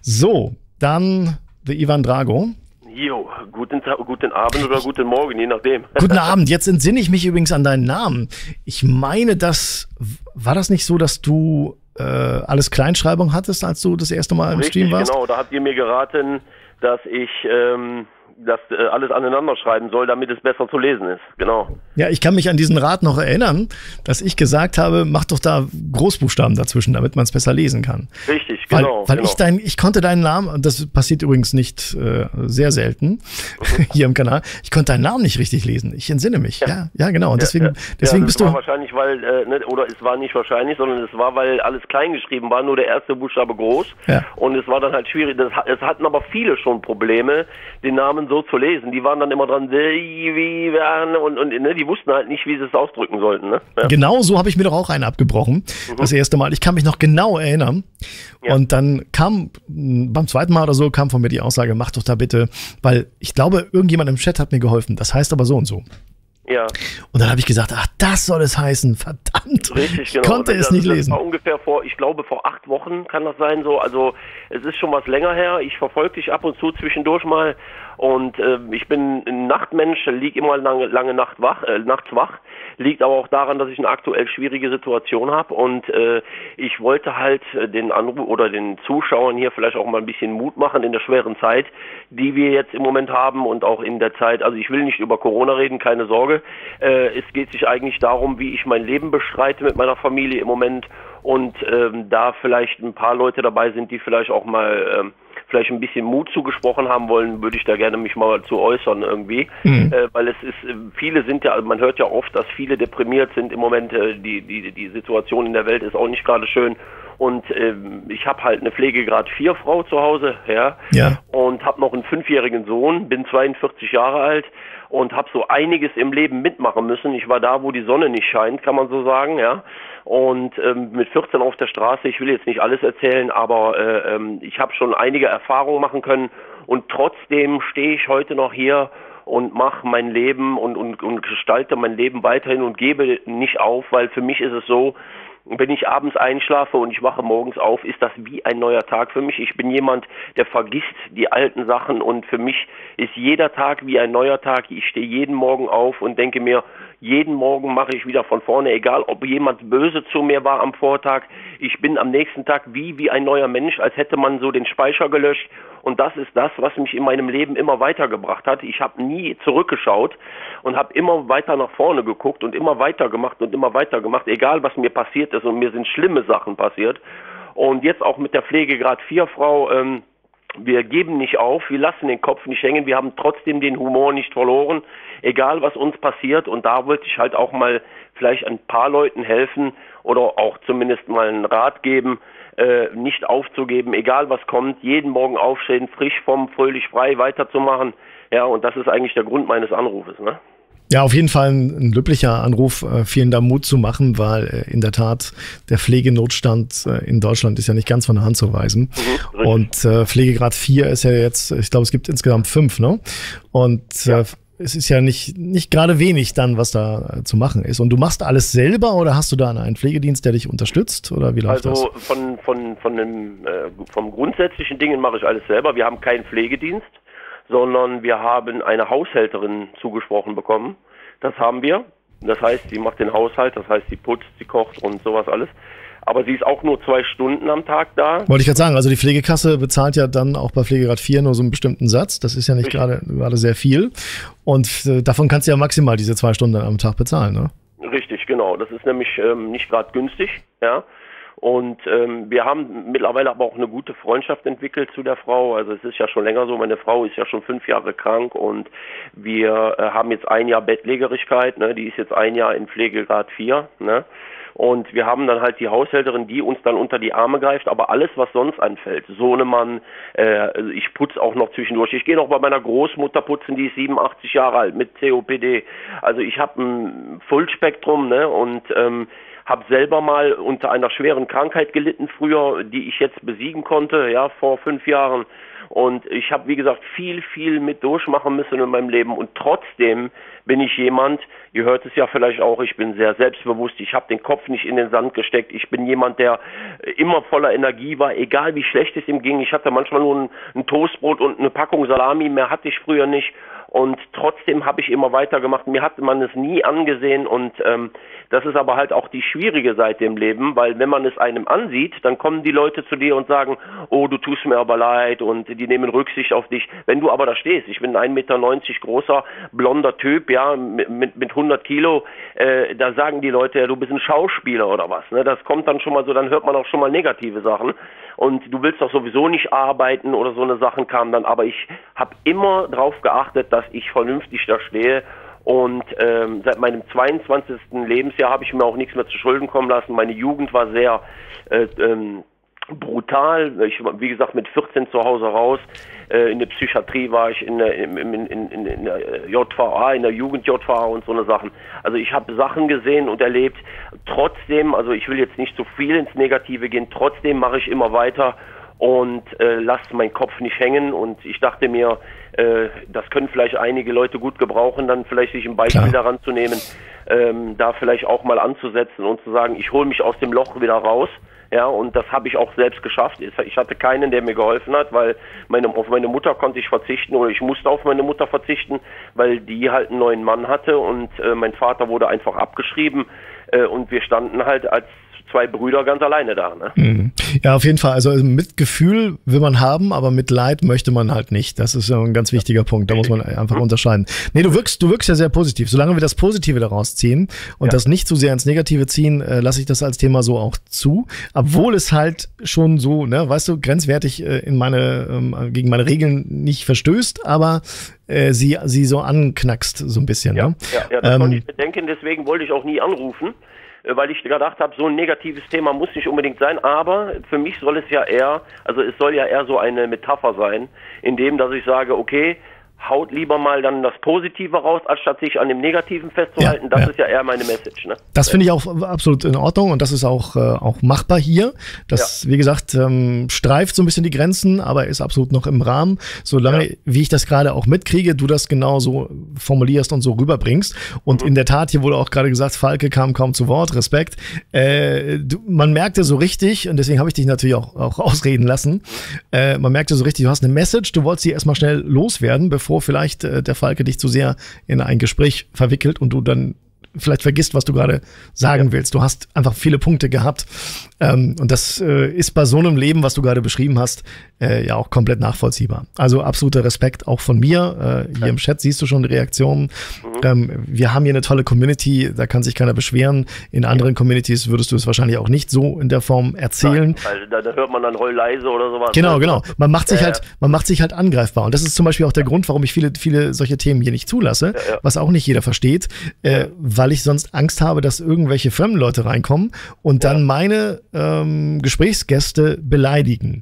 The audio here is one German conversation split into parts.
So, dann der Ivan Drago. Jo, guten Abend oder guten Morgen, je nachdem. Guten Abend, jetzt entsinne ich mich übrigens an deinen Namen. Ich meine, war das nicht so, dass du alles Kleinschreibung hattest, als du das erste Mal im Stream warst? Genau, da habt ihr mir geraten, dass ich das alles aneinander schreiben soll, damit es besser zu lesen ist. Genau. Ja, ich kann mich an diesen Rat noch erinnern, dass ich gesagt habe, mach doch da Großbuchstaben dazwischen, damit man es besser lesen kann. Richtig, genau. Weil ich konnte deinen Namen, und das passiert übrigens nicht sehr selten hier im Kanal, ich konnte deinen Namen nicht richtig lesen. Ich entsinne mich. Ja, genau. Und deswegen bist du. War wahrscheinlich, weil, oder es war nicht wahrscheinlich, sondern es war, weil alles klein geschrieben war, nur der erste Buchstabe groß. Ja. Und es war dann halt schwierig. Es hatten aber viele schon Probleme, den Namen so zu lesen. Die waren dann immer dran, und die wussten halt nicht, wie sie es ausdrücken sollten. Ne? Ja. Genau so habe ich mir doch auch einen abgebrochen. Das erste Mal. Ich kann mich noch genau erinnern. Ja. Und dann kam, beim zweiten Mal oder so, kam von mir die Aussage, mach doch da bitte, weil ich glaube, irgendjemand im Chat hat mir geholfen. Das heißt aber so und so. Ja. Und dann habe ich gesagt, ach, das soll es heißen, verdammt. Richtig, genau. Ich konnte es nicht lesen. Das war ungefähr vor 8 Wochen kann das sein, so. Also es ist schon was länger her. Ich verfolge dich ab und zu zwischendurch mal und ich bin ein Nachtmensch, liege immer lange nachts wach. Liegt aber auch daran, dass ich eine aktuell schwierige Situation habe und ich wollte halt den Anruf oder den Zuschauern hier vielleicht auch mal ein bisschen Mut machen in der schweren Zeit, die wir jetzt im Moment haben und auch in der Zeit, also ich will nicht über Corona reden, keine Sorge. Es geht sich eigentlich darum, wie ich mein Leben bestreite mit meiner Familie im Moment und da vielleicht ein paar Leute dabei sind, die vielleicht auch mal vielleicht ein bisschen Mut zugesprochen haben wollen, würde ich da gerne mich mal zu äußern irgendwie, weil es ist, viele sind ja, man hört ja oft, dass viele deprimiert sind im Moment, die Situation in der Welt ist auch nicht gerade schön und ich habe halt eine Pflegegrad 4 Frau zu Hause, ja. Und habe noch einen 5-jährigen Sohn, bin 42 Jahre alt und habe so einiges im Leben mitmachen müssen. Ich war da, wo die Sonne nicht scheint, kann man so sagen, ja. Und mit 14 auf der Straße, ich will jetzt nicht alles erzählen, aber ich habe schon einige Erfahrungen machen können und trotzdem stehe ich heute noch hier und mache mein Leben und gestalte mein Leben weiterhin und gebe nicht auf, weil für mich ist es so, wenn ich abends einschlafe und ich wache morgens auf, ist das wie ein neuer Tag für mich. Ich bin jemand, der vergisst die alten Sachen und für mich ist jeder Tag wie ein neuer Tag. Ich stehe jeden Morgen auf und denke mir, jeden Morgen mache ich wieder von vorne, egal ob jemand böse zu mir war am Vortag. Ich bin am nächsten Tag wie ein neuer Mensch, als hätte man so den Speicher gelöscht. Und das ist das, was mich in meinem Leben immer weitergebracht hat. Ich habe nie zurückgeschaut und habe immer weiter nach vorne geguckt und immer weitergemacht, egal was mir passiert ist. Und mir sind schlimme Sachen passiert. Und jetzt auch mit der Pflegegrad 4 Frau, wir geben nicht auf, wir lassen den Kopf nicht hängen, wir haben trotzdem den Humor nicht verloren, egal was uns passiert. Und da wollte ich halt auch mal vielleicht ein paar Leuten helfen oder auch zumindest mal einen Rat geben, nicht aufzugeben, egal was kommt, jeden Morgen aufstehen, frisch fröhlich frei weiterzumachen. Ja, und das ist eigentlich der Grund meines Anrufes, ne? Ja, auf jeden Fall ein löblicher Anruf, vielen Dank Mut zu machen, weil in der Tat der Pflegenotstand in Deutschland ist ja nicht ganz von der Hand zu weisen. Und Pflegegrad 4 ist ja jetzt, ich glaube, es gibt insgesamt 5, ne? Und es ist ja nicht gerade wenig dann, was da zu machen ist. Und du machst alles selber oder hast du da einen Pflegedienst, der dich unterstützt? Oder wie läuft das? Also vom grundsätzlichen Dingen mache ich alles selber. Wir haben keinen Pflegedienst, sondern wir haben eine Haushälterin zugesprochen bekommen. Das haben wir. Das heißt, sie macht den Haushalt, das heißt, sie putzt, sie kocht und sowas alles. Aber sie ist auch nur 2 Stunden am Tag da. Wollte ich gerade sagen, also die Pflegekasse bezahlt ja dann auch bei Pflegegrad 4 nur so einen bestimmten Satz. Das ist ja nicht gerade sehr viel. Und davon kannst du ja maximal diese 2 Stunden am Tag bezahlen, ne? Richtig, genau. Das ist nämlich nicht gerade günstig, ja. Und wir haben mittlerweile aber auch eine gute Freundschaft entwickelt zu der Frau. Also es ist ja schon länger so, meine Frau ist ja schon 5 Jahre krank und wir haben jetzt 1 Jahr Bettlägerigkeit, ne? Die ist jetzt 1 Jahr in Pflegegrad 4, ne? Und wir haben dann halt die Haushälterin, die uns dann unter die Arme greift, aber alles, was sonst anfällt, Sohnemann, ich putze auch noch zwischendurch. Ich gehe noch bei meiner Großmutter putzen, die ist 87 Jahre alt mit COPD. Also ich habe ein Fullspektrum, ne? Und habe selber mal unter einer schweren Krankheit gelitten früher, die ich jetzt besiegen konnte, ja, vor 5 Jahren. Und ich habe, wie gesagt, viel mit durchmachen müssen in meinem Leben und trotzdem bin ich jemand, ihr hört es ja vielleicht auch, ich bin sehr selbstbewusst, ich habe den Kopf nicht in den Sand gesteckt, ich bin jemand, der immer voller Energie war, egal wie schlecht es ihm ging. Ich hatte manchmal nur ein Toastbrot und eine Packung Salami, mehr hatte ich früher nicht. Und trotzdem habe ich immer weitergemacht. Mir hat man es nie angesehen und das ist aber halt auch die schwierige Seite im Leben, weil wenn man es einem ansieht, dann kommen die Leute zu dir und sagen, oh, du tust mir aber leid und die nehmen Rücksicht auf dich. Wenn du aber da stehst, ich bin ein 1,90 Meter großer, blonder Typ, ja, mit 100 Kilo, da sagen die Leute, ja, du bist ein Schauspieler oder was. Ne? Das kommt dann schon mal so, dann hört man auch schon mal negative Sachen und du willst doch sowieso nicht arbeiten oder so eine Sachen kamen dann, aber ich habe immer darauf geachtet, dass ich vernünftig da stehe und seit meinem 22. Lebensjahr habe ich mir auch nichts mehr zu Schulden kommen lassen. Meine Jugend war sehr brutal. Ich war, wie gesagt, mit 14 zu Hause raus. In der Psychiatrie war ich in der JVA, in der Jugend-JVA und so eine Sachen. Also ich habe Sachen gesehen und erlebt. Trotzdem, also ich will jetzt nicht zu viel ins Negative gehen, trotzdem mache ich immer weiter und lasse meinen Kopf nicht hängen und ich dachte mir, das können vielleicht einige Leute gut gebrauchen, dann vielleicht sich ein Beispiel daran zu nehmen, da vielleicht auch mal anzusetzen und zu sagen, ich hole mich aus dem Loch wieder raus. Ja, und das habe ich auch selbst geschafft. Ich hatte keinen, der mir geholfen hat, weil auf meine Mutter konnte ich verzichten oder ich musste auf meine Mutter verzichten, weil die halt einen neuen Mann hatte und mein Vater wurde einfach abgeschrieben und wir standen halt als zwei Brüder ganz alleine da. Ne? Ja, auf jeden Fall. Also Mitgefühl will man haben, aber Mitleid möchte man halt nicht. Das ist ja ein ganz wichtiger Punkt. Da muss man einfach unterscheiden. Nee, du wirkst ja sehr positiv. Solange wir das Positive daraus ziehen und das nicht zu sehr ins Negative ziehen, lasse ich das als Thema so auch zu. Obwohl es halt schon so, ne, weißt du, grenzwertig gegen meine Regeln nicht verstößt, aber sie so anknackst so ein bisschen. Ja, ne? ja, das konnte ich bedenken. Deswegen wollte ich auch nie anrufen, weil ich gedacht habe, so ein negatives Thema muss nicht unbedingt sein, aber für mich soll es ja eher so eine Metapher sein, in dem, dass ich sage, okay, haut lieber mal dann das Positive raus, anstatt sich an dem Negativen festzuhalten. Das ist ja eher meine Message. Ne? Das finde ich auch absolut in Ordnung und das ist auch machbar hier. Das, wie gesagt, streift so ein bisschen die Grenzen, aber ist absolut noch im Rahmen. Solange, wie ich das gerade auch mitkriege, du das genau so formulierst und so rüberbringst. Und in der Tat, hier wurde auch gerade gesagt, Falke kam kaum zu Wort, Respekt. Man merkte so richtig, und deswegen habe ich dich natürlich auch ausreden lassen, man merkte so richtig, du hast eine Message, du wolltest sie erstmal schnell loswerden, bevor vielleicht der Falke dich zu sehr in ein Gespräch verwickelt und du dann vielleicht vergisst, was du gerade sagen willst. Du hast einfach viele Punkte gehabt. Und das ist bei so einem Leben, was du gerade beschrieben hast, ja auch komplett nachvollziehbar. Also absoluter Respekt auch von mir. Hier im Chat siehst du schon die Reaktionen. Wir haben hier eine tolle Community, da kann sich keiner beschweren. In anderen Communities würdest du es wahrscheinlich auch nicht so in der Form erzählen. Nein, da hört man dann Heul leise oder sowas. Genau. Man macht sich halt angreifbar. Und das ist zum Beispiel auch der Grund, warum ich viele solche Themen hier nicht zulasse, was auch nicht jeder versteht, weil ich sonst Angst habe, dass irgendwelche fremden Leute reinkommen und dann meine Gesprächsgäste beleidigen.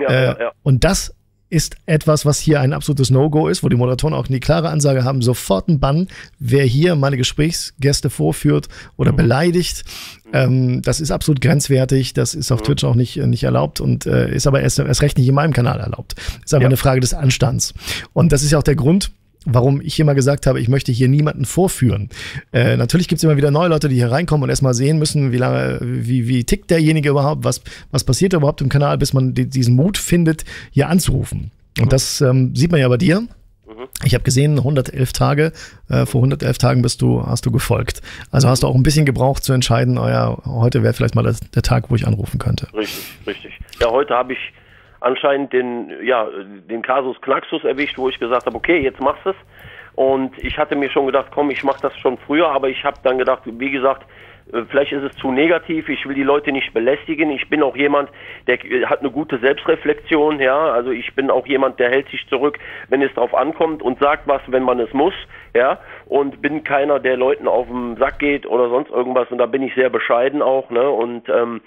Und das ist etwas, was hier ein absolutes No-Go ist, wo die Moderatoren auch eine klare Ansage haben, sofort ein Bann, wer hier meine Gesprächsgäste vorführt oder beleidigt. Das ist absolut grenzwertig, das ist auf Twitch auch nicht erlaubt und ist aber erst recht nicht in meinem Kanal erlaubt. Ist aber eine Frage des Anstands. Und das ist ja auch der Grund, warum ich immer gesagt habe, ich möchte hier niemanden vorführen. Natürlich gibt es immer wieder neue Leute, die hier reinkommen und erstmal sehen müssen, wie tickt derjenige überhaupt, was passiert überhaupt im Kanal, bis man diesen Mut findet, hier anzurufen. Und das sieht man ja bei dir. Ich habe gesehen, 111 Tage, vor 111 Tagen hast du gefolgt. Also hast du auch ein bisschen gebraucht zu entscheiden, heute wäre vielleicht mal der Tag, wo ich anrufen könnte. Richtig. Ja, heute habe ich anscheinend den Kasus Knaxus erwischt, wo ich gesagt habe, okay, jetzt machst du es. Und ich hatte mir schon gedacht, komm, ich mache das schon früher, aber ich habe dann gedacht, wie gesagt, vielleicht ist es zu negativ, ich will die Leute nicht belästigen. Ich bin auch jemand, der hat eine gute Selbstreflexion, ja, also ich bin auch jemand, der hält sich zurück, wenn es drauf ankommt und sagt was, wenn man es muss, ja, und bin keiner, der Leuten auf den Sack geht oder sonst irgendwas und da bin ich sehr bescheiden auch, ne, und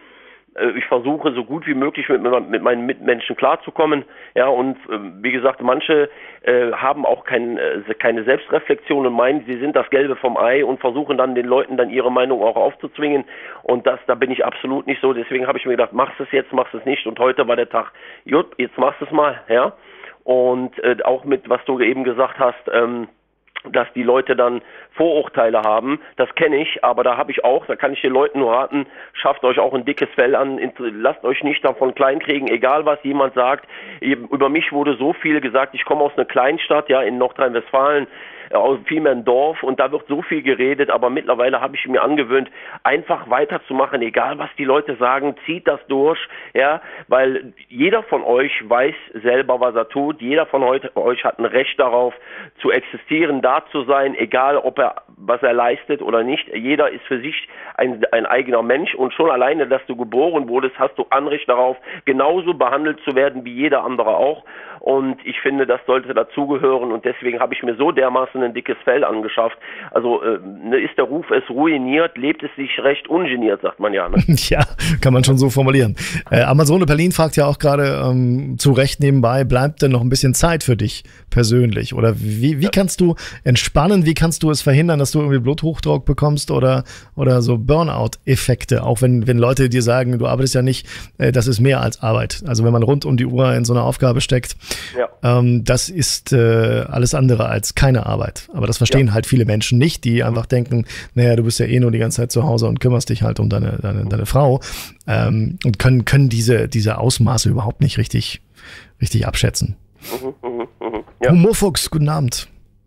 ich versuche so gut wie möglich mit meinen Mitmenschen klarzukommen. Ja, und wie gesagt, manche haben auch keine Selbstreflexion und meinen, sie sind das Gelbe vom Ei und versuchen dann den Leuten dann ihre Meinung auch aufzuzwingen. Und da bin ich absolut nicht so. Deswegen habe ich mir gedacht, machst es jetzt, machst es nicht. Und heute war der Tag, gut, jetzt machst es mal, ja. Und auch mit, was du eben gesagt hast, dass die Leute dann Vorurteile haben, das kenne ich, aber da kann ich den Leuten nur raten, schafft euch auch ein dickes Fell an, lasst euch nicht davon kleinkriegen, egal was jemand sagt. Über mich wurde so viel gesagt, ich komme aus einer Kleinstadt, ja, in Nordrhein-Westfalen, vielmehr ein Dorf, und da wird so viel geredet, aber mittlerweile habe ich mir angewöhnt, einfach weiterzumachen, egal was die Leute sagen, zieht das durch, ja, weil jeder von euch weiß selber, was er tut, jeder von euch hat ein Recht darauf, zu existieren, da zu sein, egal was er leistet oder nicht. Jeder ist für sich ein eigener Mensch, und schon alleine, dass du geboren wurdest, hast du Anrecht darauf, genauso behandelt zu werden wie jeder andere auch. Und ich finde, das sollte dazugehören, und deswegen habe ich mir so dermaßen ein dickes Fell angeschafft. Also ist der Ruf es ruiniert, lebt es sich recht ungeniert, sagt man ja. Ne? Ja, kann man schon so formulieren. Amazone Berlin fragt ja auch gerade zu Recht nebenbei, bleibt denn noch ein bisschen Zeit für dich persönlich? Oder wie kannst du entspannen? Wie kannst du es verhindern, dass du irgendwie Bluthochdruck bekommst oder so Burnout-Effekte? Auch wenn Leute dir sagen, du arbeitest ja nicht, das ist mehr als Arbeit. Also wenn man rund um die Uhr in so einer Aufgabe steckt, das ist alles andere als keine Arbeit. Aber das verstehen halt viele Menschen nicht, die einfach denken, naja, du bist ja eh nur die ganze Zeit zu Hause und kümmerst dich halt um deine Frau, und können diese Ausmaße überhaupt nicht richtig abschätzen. Ja. Humorfuchs, guten Abend.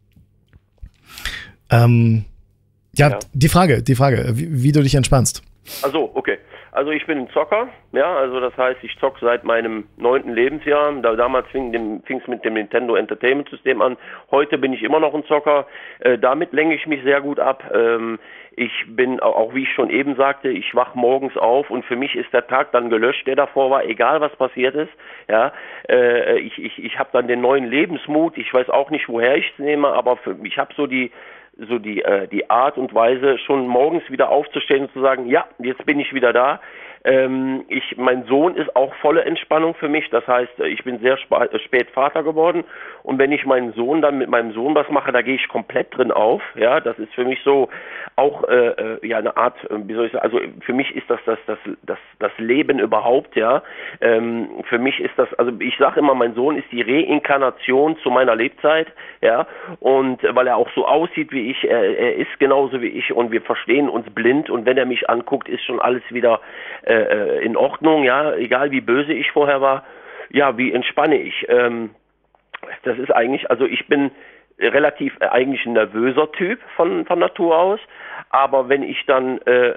Die Frage, wie du dich entspannst. Ach so, okay. Also ich bin ein Zocker, ja, also das heißt, ich zocke seit meinem 9. Lebensjahr. Damals fing es mit dem Nintendo Entertainment System an. Heute bin ich immer noch ein Zocker. Damit lenke ich mich sehr gut ab. Ich bin, auch wie ich schon eben sagte, ich wach morgens auf, und für mich ist der Tag dann gelöscht, der davor war, egal was passiert ist. Ja, ich habe dann den neuen Lebensmut. Ich weiß auch nicht, woher ich es nehme, aber ich habe so die Art und Weise, schon morgens wieder aufzustehen und zu sagen, ja, jetzt bin ich wieder da. Mein Sohn ist auch volle Entspannung für mich. Das heißt, ich bin sehr spät Vater geworden, und wenn ich mit meinem Sohn was mache, da gehe ich komplett drin auf. Ja, das ist für mich so auch eine Art, wie soll ich sagen, also für mich ist das Leben überhaupt, ja. Für mich ist das, also ich sage immer, mein Sohn ist die Reinkarnation zu meiner Lebzeit, ja, und weil er auch so aussieht wie ich, er ist genauso wie ich, und wir verstehen uns blind, und wenn er mich anguckt, ist schon alles wieder in Ordnung, ja, egal wie böse ich vorher war. Ja, wie entspanne ich? Das ist eigentlich, also ich bin relativ eigentlich ein nervöser Typ von Natur aus, aber wenn ich dann,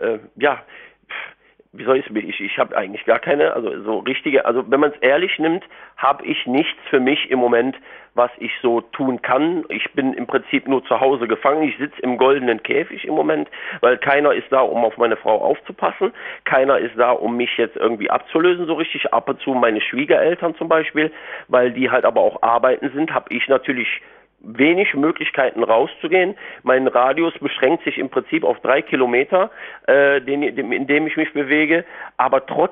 wie soll ich habe eigentlich gar keine, also so richtige, also wenn man es ehrlich nimmt, habe ich nichts für mich im Moment, was ich so tun kann. Ich bin im Prinzip nur zu Hause gefangen. Ich sitze im goldenen Käfig im Moment, weil keiner ist da, um auf meine Frau aufzupassen. Keiner ist da, um mich jetzt irgendwie abzulösen so richtig. Ab und zu meine Schwiegereltern zum Beispiel, weil die halt aber auch arbeiten sind, habe ich natürlich wenig Möglichkeiten rauszugehen. Mein Radius beschränkt sich im Prinzip auf 3 Kilometer, in dem ich mich bewege. Aber trotz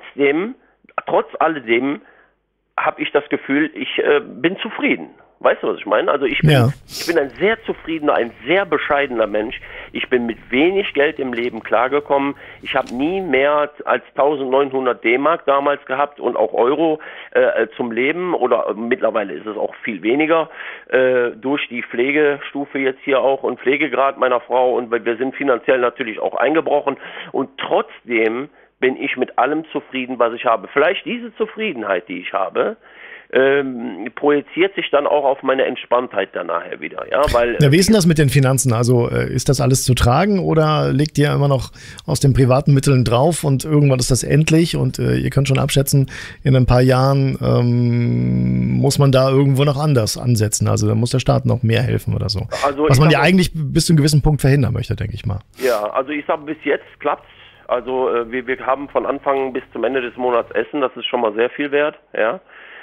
alledem habe ich das Gefühl, ich bin zufrieden. Weißt du, was ich meine? Also ich bin ein sehr zufriedener, ein sehr bescheidener Mensch. Ich bin mit wenig Geld im Leben klargekommen. Ich habe nie mehr als 1900 D-Mark damals gehabt und auch Euro zum Leben, oder mittlerweile ist es auch viel weniger, durch die Pflegestufe jetzt hier auch und Pflegegrad meiner Frau, und wir sind finanziell natürlich auch eingebrochen, und trotzdem bin ich mit allem zufrieden, was ich habe. Vielleicht diese Zufriedenheit, die ich habe, projiziert sich dann auch auf meine Entspanntheit dann nachher wieder. Ja, weil, wie ist denn das mit den Finanzen? Also ist das alles zu tragen, oder legt ihr immer noch aus den privaten Mitteln drauf und irgendwann ist das endlich und ihr könnt schon abschätzen, in ein paar Jahren muss man da irgendwo noch anders ansetzen? Also da muss der Staat noch mehr helfen oder so. Also, was man ja eigentlich bis zu einem gewissen Punkt verhindern möchte, denke ich mal. Ja, also ich sage, bis jetzt klappt's. Also wir haben von Anfang bis zum Ende des Monats Essen, das ist schon mal sehr viel wert, ja.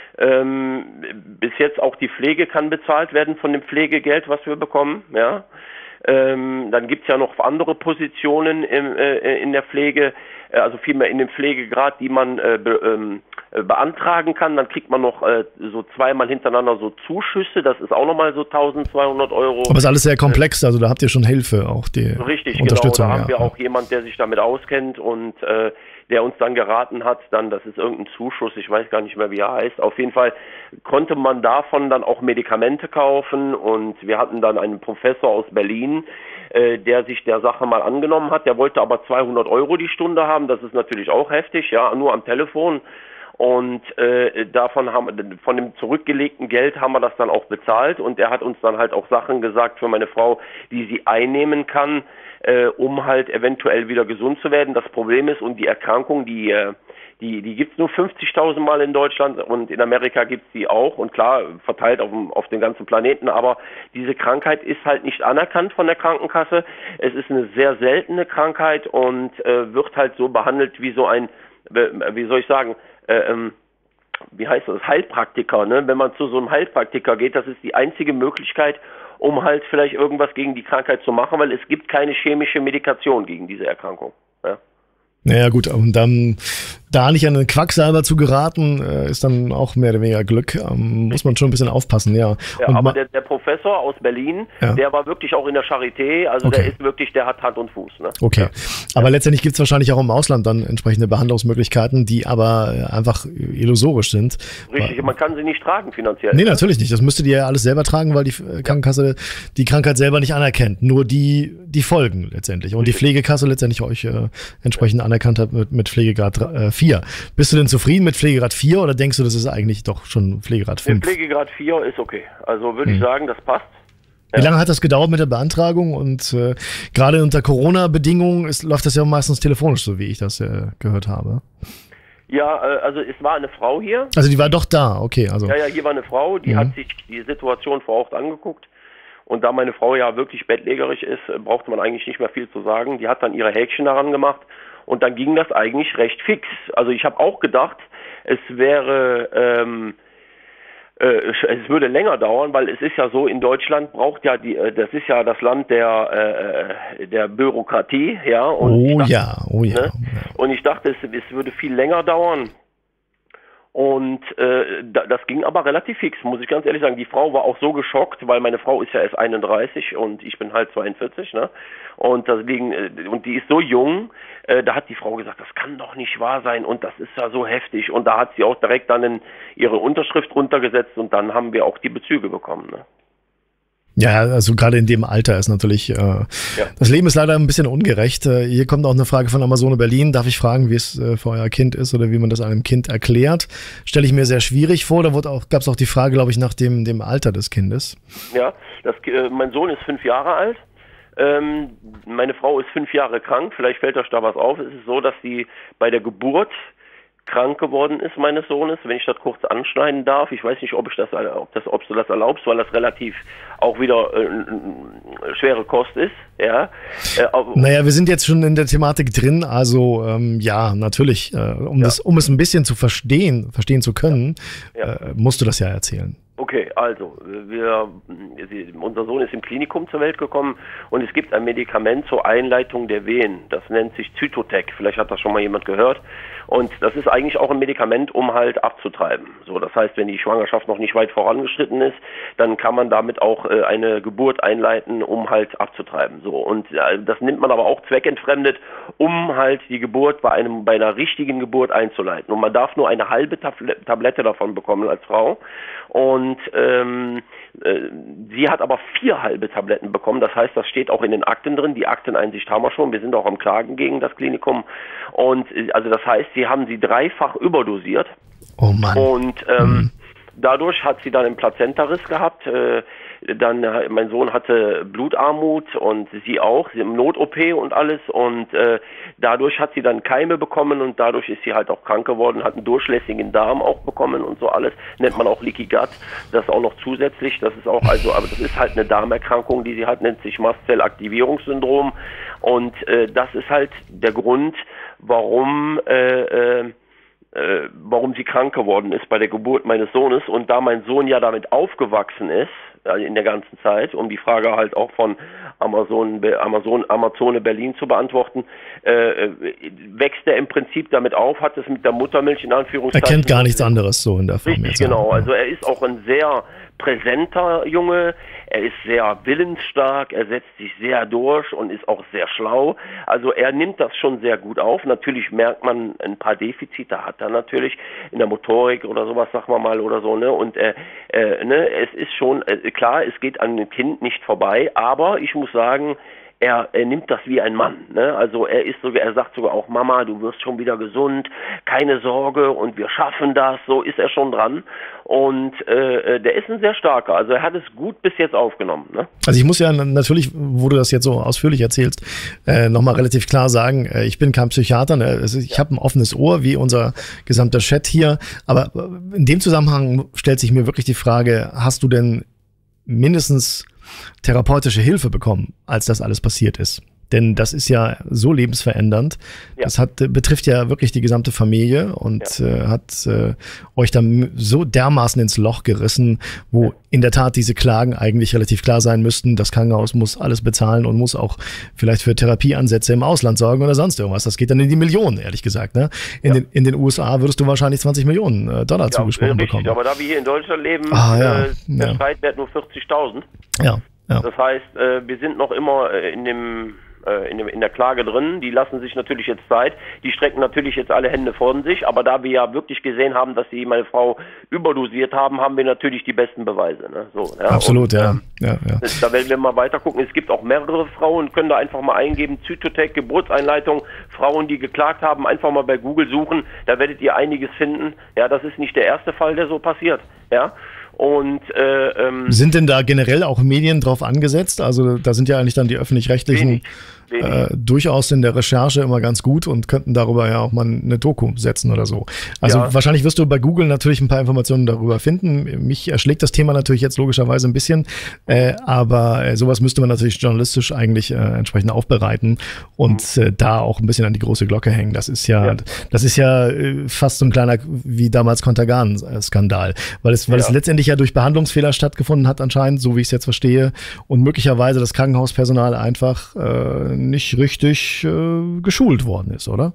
Bis jetzt auch die Pflege kann bezahlt werden von dem Pflegegeld, was wir bekommen, ja. Dann gibt's ja noch andere Positionen in der Pflege, also vielmehr in dem Pflegegrad, die man beantragen kann. Dann kriegt man noch so zweimal hintereinander so Zuschüsse, das ist auch nochmal so 1.200 Euro. Aber ist alles sehr komplex, also da habt ihr schon Hilfe, auch die richtig, Unterstützung. Genau, da haben wir auch jemand, der sich damit auskennt, und der uns dann geraten hat, das ist irgendein Zuschuss, ich weiß gar nicht mehr, wie er heißt. Auf jeden Fall konnte man davon dann auch Medikamente kaufen und wir hatten dann einen Professor aus Berlin, der sich der Sache mal angenommen hat. Der wollte aber 200 € die Stunde haben, das ist natürlich auch heftig, ja, nur am Telefon. Und von dem zurückgelegten Geld haben wir das dann auch bezahlt und er hat uns dann halt auch Sachen gesagt für meine Frau, die sie einnehmen kann, um halt eventuell wieder gesund zu werden. Das Problem ist, und die Erkrankung, die gibt's nur 50.000 Mal in Deutschland und in Amerika gibt's die auch und klar verteilt auf den ganzen Planeten, aber diese Krankheit ist halt nicht anerkannt von der Krankenkasse. Es ist eine sehr seltene Krankheit und wird halt so behandelt wie so ein, wie soll ich sagen, wie heißt das, Heilpraktiker, ne? Wenn man zu so einem Heilpraktiker geht, das ist die einzige Möglichkeit, um halt vielleicht irgendwas gegen die Krankheit zu machen, weil es gibt keine chemische Medikation gegen diese Erkrankung. Ja. Naja gut, und dann da nicht an einen Quacksalber zu geraten, ist dann auch mehr oder weniger Glück. Muss man schon ein bisschen aufpassen, ja. Ja, aber der Professor aus Berlin, der war wirklich auch in der Charité, also okay. Der hat Hand und Fuß. Ne? Okay, aber letztendlich gibt es wahrscheinlich auch im Ausland dann entsprechende Behandlungsmöglichkeiten, die aber einfach illusorisch sind. Richtig, man kann sie nicht tragen finanziell. Nee, natürlich nicht. Das müsstet ihr ja alles selber tragen, weil die Krankenkasse die Krankheit selber nicht anerkennt. Nur die Folgen letztendlich. Und die Pflegekasse letztendlich euch entsprechend anerkannt hat mit Pflegegrad 4. Bist du denn zufrieden mit Pflegegrad 4 oder denkst du, das ist eigentlich doch schon Pflegegrad 5? Pflegegrad 4 ist okay. Also würde ich sagen, das passt. Wie lange hat das gedauert mit der Beantragung? Und gerade unter Corona-Bedingungen läuft das ja meistens telefonisch, so wie ich das gehört habe. Ja, also es war eine Frau hier. Also die war doch da, okay. Also. Ja, hier war eine Frau, die hat sich die Situation vor Ort angeguckt. Und da meine Frau ja wirklich bettlägerig ist, brauchte man eigentlich nicht mehr viel zu sagen. Die hat dann ihre Häkchen daran gemacht und dann ging das eigentlich recht fix. Also ich habe auch gedacht, es würde länger dauern, weil es ist ja so, in Deutschland braucht ja das ist ja das Land der Bürokratie, ja. Und dachte, ne? Und ich dachte, es würde viel länger dauern. Und das ging aber relativ fix, muss ich ganz ehrlich sagen. Die Frau war auch so geschockt, weil meine Frau ist ja erst 31 und ich bin halt 42, ne? Und deswegen, und die ist so jung, da hat die Frau gesagt, das kann doch nicht wahr sein und das ist ja so heftig. Und da hat sie auch direkt dann ihre Unterschrift runtergesetzt und dann haben wir auch die Bezüge bekommen, ne? Ja, also gerade in dem Alter ist natürlich, das Leben ist leider ein bisschen ungerecht. Hier kommt auch eine Frage von Amazone Berlin. Darf ich fragen, wie es für euer Kind ist oder wie man das einem Kind erklärt? Stelle ich mir sehr schwierig vor. Da gab es auch die Frage, glaube ich, nach dem Alter des Kindes. Ja, mein Sohn ist 5 Jahre alt. Meine Frau ist 5 Jahre krank. Vielleicht fällt euch da was auf. Es ist so, dass sie bei der Geburt krank geworden ist meines Sohnes, wenn ich das kurz anschneiden darf. Ich weiß nicht, ob du das erlaubst, weil das relativ auch wieder schwere Kost ist. Ja. Naja, wir sind jetzt schon in der Thematik drin, also ja, natürlich, um es ein bisschen zu verstehen zu können, musst du das ja erzählen. Okay, also, unser Sohn ist im Klinikum zur Welt gekommen und es gibt ein Medikament zur Einleitung der Wehen. Das nennt sich Zytotec. Vielleicht hat das schon mal jemand gehört. Und das ist eigentlich auch ein Medikament, um halt abzutreiben. So, das heißt, wenn die Schwangerschaft noch nicht weit vorangeschritten ist, dann kann man damit auch eine Geburt einleiten, um halt abzutreiben. So, und das nimmt man aber auch zweckentfremdet, um halt die Geburt bei einer richtigen Geburt einzuleiten. Und man darf nur eine halbe Tablette davon bekommen als Frau. Und sie hat aber 4 halbe Tabletten bekommen. Das heißt, das steht auch in den Akten drin. Die Akteneinsicht haben wir schon. Wir sind auch am Klagen gegen das Klinikum. Und also das heißt, sie haben sie 3-fach überdosiert. Oh Mann. Und dadurch hat sie dann einen Plazentariss gehabt. Mein Sohn hatte Blutarmut und sie auch, sie im Not-OP und alles und dadurch hat sie dann Keime bekommen und dadurch ist sie halt auch krank geworden, hat einen durchlässigen Darm auch bekommen und so alles, nennt man auch Leaky Gut, das auch noch zusätzlich, das ist auch, aber das ist halt eine Darmerkrankung, die sie hat, nennt sich Mastzellaktivierungssyndrom und das ist halt der Grund, warum sie krank geworden ist bei der Geburt meines Sohnes und da mein Sohn ja damit aufgewachsen ist, in der ganzen Zeit, um die Frage halt auch von Amazone Berlin zu beantworten, wächst er im Prinzip damit auf, hat es mit der Muttermilch in Anführungszeichen. Er kennt gar nichts anderes so in der Form. Richtig, genau. Also er ist auch ein sehr präsenter Junge. er ist sehr willensstark, er setzt sich sehr durch und ist auch sehr schlau. Also er nimmt das schon sehr gut auf. Natürlich merkt man, ein paar Defizite hat er natürlich in der Motorik oder sowas, sagen wir mal, oder so, ne? Und es ist schon klar, es geht an dem Kind nicht vorbei, aber ich muss sagen, er nimmt das wie ein Mann, ne? Also er sagt sogar auch, Mama, du wirst schon wieder gesund, keine Sorge und wir schaffen das, so ist er schon dran. Und der ist ein sehr starker, also er hat es gut bis jetzt aufgenommen, ne? Also ich muss ja natürlich, wo du das jetzt so ausführlich erzählst, nochmal relativ klar sagen, ich bin kein Psychiater, ne? Also ich habe ein offenes Ohr, wie unser gesamter Chat hier, aber in dem Zusammenhang stellt sich mir wirklich die Frage, hast du denn mindestens therapeutische Hilfe bekommen, als das alles passiert ist? Denn das ist ja so lebensverändernd. Ja. Das betrifft ja wirklich die gesamte Familie und hat euch dann so dermaßen ins Loch gerissen, wo in der Tat diese Klagen eigentlich relativ klar sein müssten. Das Krankenhaus muss alles bezahlen und muss auch vielleicht für Therapieansätze im Ausland sorgen oder sonst irgendwas. Das geht dann in die Millionen, ehrlich gesagt. Ne? In den USA würdest du wahrscheinlich 20 Millionen Dollar zugesprochen bekommen. Aber da wir hier in Deutschland leben, der Streitwert nur 40.000. Ja. Das heißt, wir sind noch immer in der Klage drin. Die lassen sich natürlich jetzt Zeit. Die strecken natürlich jetzt alle Hände von sich. Aber da wir ja wirklich gesehen haben, dass sie meine Frau überdosiert haben, haben wir natürlich die besten Beweise. Ne? So, ja. Absolut, und, da werden wir mal weiter gucken. Es gibt auch mehrere Frauen, können da einfach mal eingeben, Zytotec, Geburtseinleitung, Frauen, die geklagt haben, einfach mal bei Google suchen. Da werdet ihr einiges finden. Ja, das ist nicht der erste Fall, der so passiert. Ja. Und sind denn da generell auch Medien drauf angesetzt? Also da sind ja eigentlich dann die öffentlich-rechtlichen durchaus in der Recherche immer ganz gut und könnten darüber ja auch mal eine Doku setzen oder so. Also wahrscheinlich wirst du bei Google natürlich ein paar Informationen darüber finden. Mich erschlägt das Thema natürlich jetzt logischerweise ein bisschen, aber sowas müsste man natürlich journalistisch eigentlich entsprechend aufbereiten und da auch ein bisschen an die große Glocke hängen. Das ist ja fast so ein kleiner, wie damals Contergan-Skandal, weil es letztendlich ja durch Behandlungsfehler stattgefunden hat anscheinend, so wie ich es jetzt verstehe, und möglicherweise das Krankenhauspersonal einfach nicht richtig geschult worden ist, oder?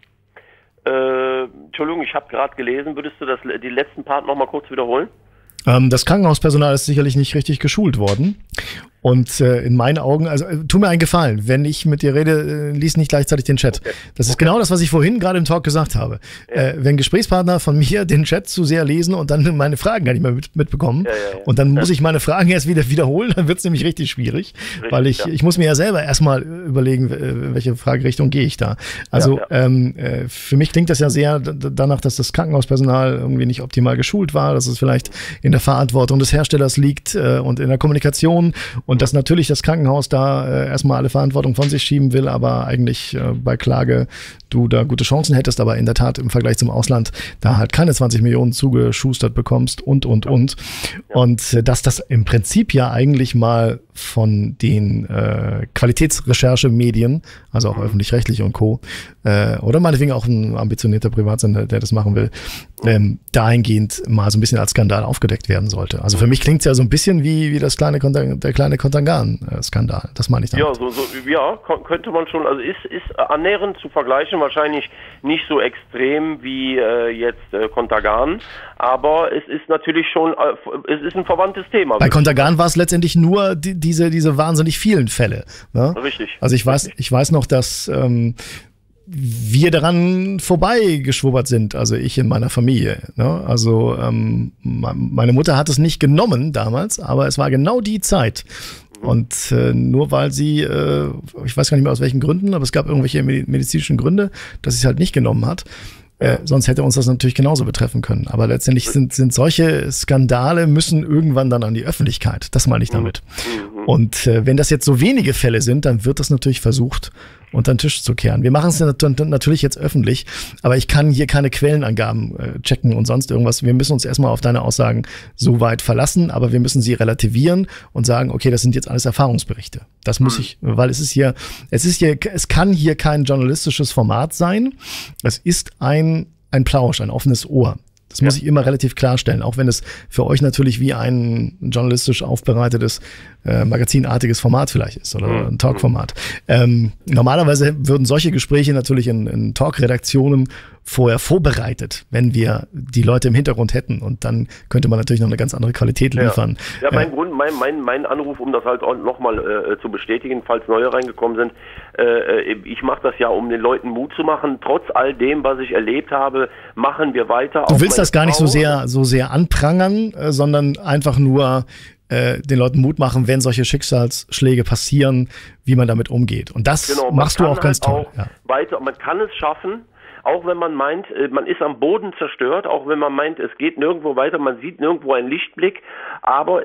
Entschuldigung, ich habe gerade gelesen. Würdest du die letzten Part noch mal kurz wiederholen? Das Krankenhauspersonal ist sicherlich nicht richtig geschult worden. Und in meinen Augen, also tu mir einen Gefallen, wenn ich mit dir rede, lies nicht gleichzeitig den Chat. Okay. Das ist genau das, was ich vorhin gerade im Talk gesagt habe. Ja. Wenn Gesprächspartner von mir den Chat zu sehr lesen und dann meine Fragen gar nicht mehr mitbekommen und dann muss ich meine Fragen erst wieder wiederholen, dann wird es nämlich richtig schwierig, weil ich muss mir ja selber erstmal überlegen, welche Fragerichtung gehe ich da. Also für mich klingt das ja sehr danach, dass das Krankenhauspersonal irgendwie nicht optimal geschult war, dass es vielleicht in der Verantwortung des Herstellers liegt und in der Kommunikation. Und dass natürlich das Krankenhaus da erstmal alle Verantwortung von sich schieben will, aber eigentlich bei Klage du da gute Chancen hättest, aber in der Tat im Vergleich zum Ausland da halt keine 20 Millionen zugeschustert bekommst und. Und dass das im Prinzip ja eigentlich mal von den Qualitätsrecherchemedien, also auch öffentlich-rechtlich und Co., oder meinetwegen auch ein ambitionierter Privatsender, der das machen will, dahingehend mal so ein bisschen als Skandal aufgedeckt werden sollte. Also für mich klingt es ja so ein bisschen wie der kleine Contergan-Skandal. Das meine ich damit. Ja, könnte man schon, also ist annähernd zu vergleichen, wahrscheinlich nicht so extrem wie jetzt Contergan, aber es ist natürlich schon, es ist ein verwandtes Thema. Bei Contergan war es letztendlich nur diese wahnsinnig vielen Fälle. Ne? Richtig. Also ich weiß noch, dass wir daran vorbeigeschwubbert sind, also ich in meiner Familie. Ne? Also meine Mutter hat es nicht genommen damals, aber es war genau die Zeit. Und nur weil sie, ich weiß gar nicht mehr aus welchen Gründen, aber es gab irgendwelche medizinischen Gründe, dass sie es halt nicht genommen hat. Sonst hätte uns das natürlich genauso betreffen können. Aber letztendlich sind solche Skandale müssen irgendwann dann an die Öffentlichkeit. Das meine ich damit. Und wenn das jetzt so wenige Fälle sind, dann wird das natürlich versucht, unter den Tisch zu kehren. Wir machen es natürlich jetzt öffentlich, aber ich kann hier keine Quellenangaben checken und sonst irgendwas. Wir müssen uns erstmal auf deine Aussagen so weit verlassen, aber wir müssen sie relativieren und sagen, okay, das sind jetzt alles Erfahrungsberichte. Das muss ich, weil es kann hier kein journalistisches Format sein. Es ist ein Plausch, ein offenes Ohr. Das muss ich immer relativ klarstellen, auch wenn es für euch natürlich wie ein journalistisch aufbereitetes, magazinartiges Format vielleicht ist oder ein Talkformat. Normalerweise würden solche Gespräche natürlich in Talk-Redaktionen vorher vorbereitet, wenn wir die Leute im Hintergrund hätten. Und dann könnte man natürlich noch eine ganz andere Qualität liefern. Ja, mein Anruf, um das halt auch nochmal zu bestätigen, falls neue reingekommen sind, ich mache das ja, um den Leuten Mut zu machen. Trotz all dem, was ich erlebt habe, machen wir weiter. Du willst das gar nicht so sehr anprangern, sondern einfach nur den Leuten Mut machen, wenn solche Schicksalsschläge passieren, wie man damit umgeht. Und das machst du auch ganz toll. Man kann es schaffen, auch wenn man meint, man ist am Boden zerstört, auch wenn man meint, es geht nirgendwo weiter, man sieht nirgendwo einen Lichtblick, aber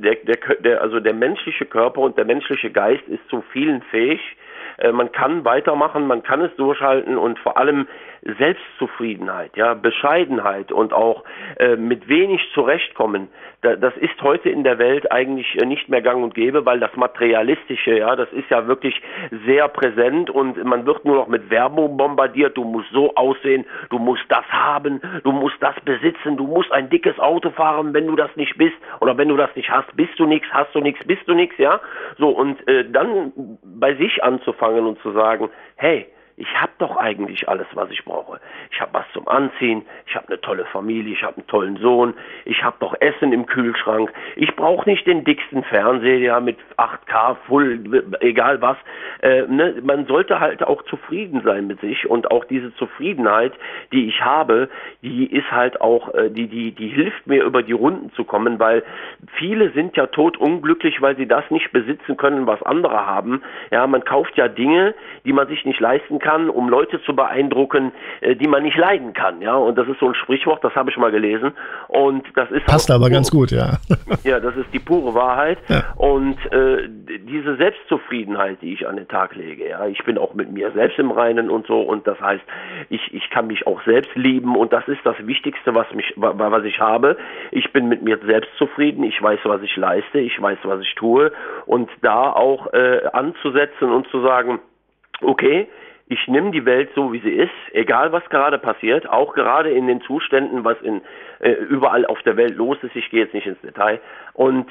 der menschliche Körper und der menschliche Geist ist zu vielen fähig. Man kann weitermachen, man kann es durchhalten und vor allem Selbstzufriedenheit, ja, Bescheidenheit und auch mit wenig zurechtkommen. Das ist heute in der Welt eigentlich nicht mehr gang und gäbe, weil das Materialistische, ja, das ist ja wirklich sehr präsent und man wird nur noch mit Werbung bombardiert. Du musst so aussehen, du musst das haben, du musst das besitzen, du musst ein dickes Auto fahren, wenn du das nicht bist oder wenn du das nicht hast, bist du nichts, hast du nichts, bist du nichts, ja. So, und dann bei sich anzufangen und zu sagen, hey, ich habe doch eigentlich alles, was ich brauche. Ich habe was zum Anziehen, ich habe eine tolle Familie, ich habe einen tollen Sohn, ich habe doch Essen im Kühlschrank. Ich brauche nicht den dicksten Fernseher mit 8K, Full, egal was. Man sollte halt auch zufrieden sein mit sich und auch diese Zufriedenheit, die ich habe, die ist halt auch, die hilft mir über die Runden zu kommen, weil viele sind ja totunglücklich, weil sie das nicht besitzen können, was andere haben. Ja, man kauft ja Dinge, die man sich nicht leisten kann, um Leute zu beeindrucken, die man nicht leiden kann, ja, und das ist so ein Sprichwort, das habe ich mal gelesen und das ist passt aber ganz gut, ja. Ja, das ist die pure Wahrheit und diese Selbstzufriedenheit, die ich an den Tag lege, ja, ich bin auch mit mir selbst im Reinen und so und das heißt, ich kann mich auch selbst lieben und das ist das Wichtigste, was ich habe. Ich bin mit mir selbst zufrieden, ich weiß, was ich leiste, ich weiß, was ich tue und da auch anzusetzen und zu sagen, okay, ich nehme die Welt so, wie sie ist, egal was gerade passiert, auch gerade in den Zuständen, was überall auf der Welt los ist. Ich gehe jetzt nicht ins Detail. Und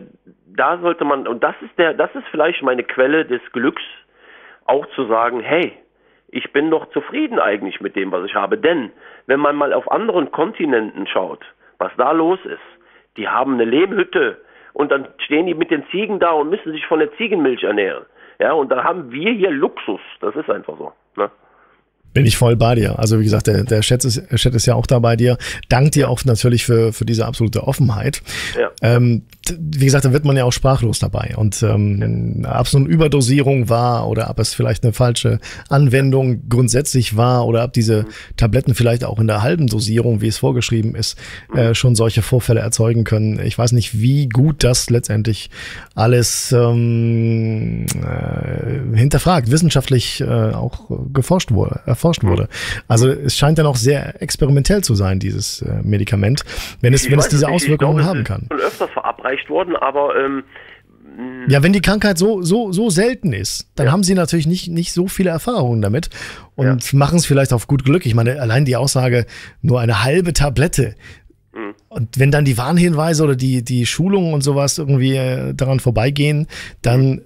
da sollte man, und das ist vielleicht meine Quelle des Glücks, auch zu sagen, hey, ich bin doch zufrieden eigentlich mit dem, was ich habe. Denn wenn man mal auf anderen Kontinenten schaut, was da los ist, die haben eine Lehmhütte und dann stehen die mit den Ziegen da und müssen sich von der Ziegenmilch ernähren. Ja, und da haben wir hier Luxus. Das ist einfach so. Ne? Bin ich voll bei dir. Also wie gesagt, der Chat ist ja auch da bei dir. Dank dir auch natürlich für diese absolute Offenheit. Ja. Wie gesagt, da wird man ja auch sprachlos dabei. Und ob es eine Überdosierung war oder ob es vielleicht eine falsche Anwendung grundsätzlich war oder ob diese Tabletten vielleicht auch in der halben Dosierung, wie es vorgeschrieben ist, schon solche Vorfälle erzeugen können. Ich weiß nicht, wie gut das letztendlich alles hinterfragt, wissenschaftlich auch erforscht wurde. Also es scheint ja noch sehr experimentell zu sein, dieses Medikament, wenn es diese Auswirkungen haben kann. Ich schon öfters verabreicht worden, aber ja, wenn die Krankheit so selten ist, dann haben sie natürlich nicht so viele Erfahrungen damit und machen es vielleicht auf gut Glück. Ich meine, allein die Aussage, nur eine halbe Tablette. Und wenn dann die Warnhinweise oder die Schulungen und sowas irgendwie daran vorbeigehen, dann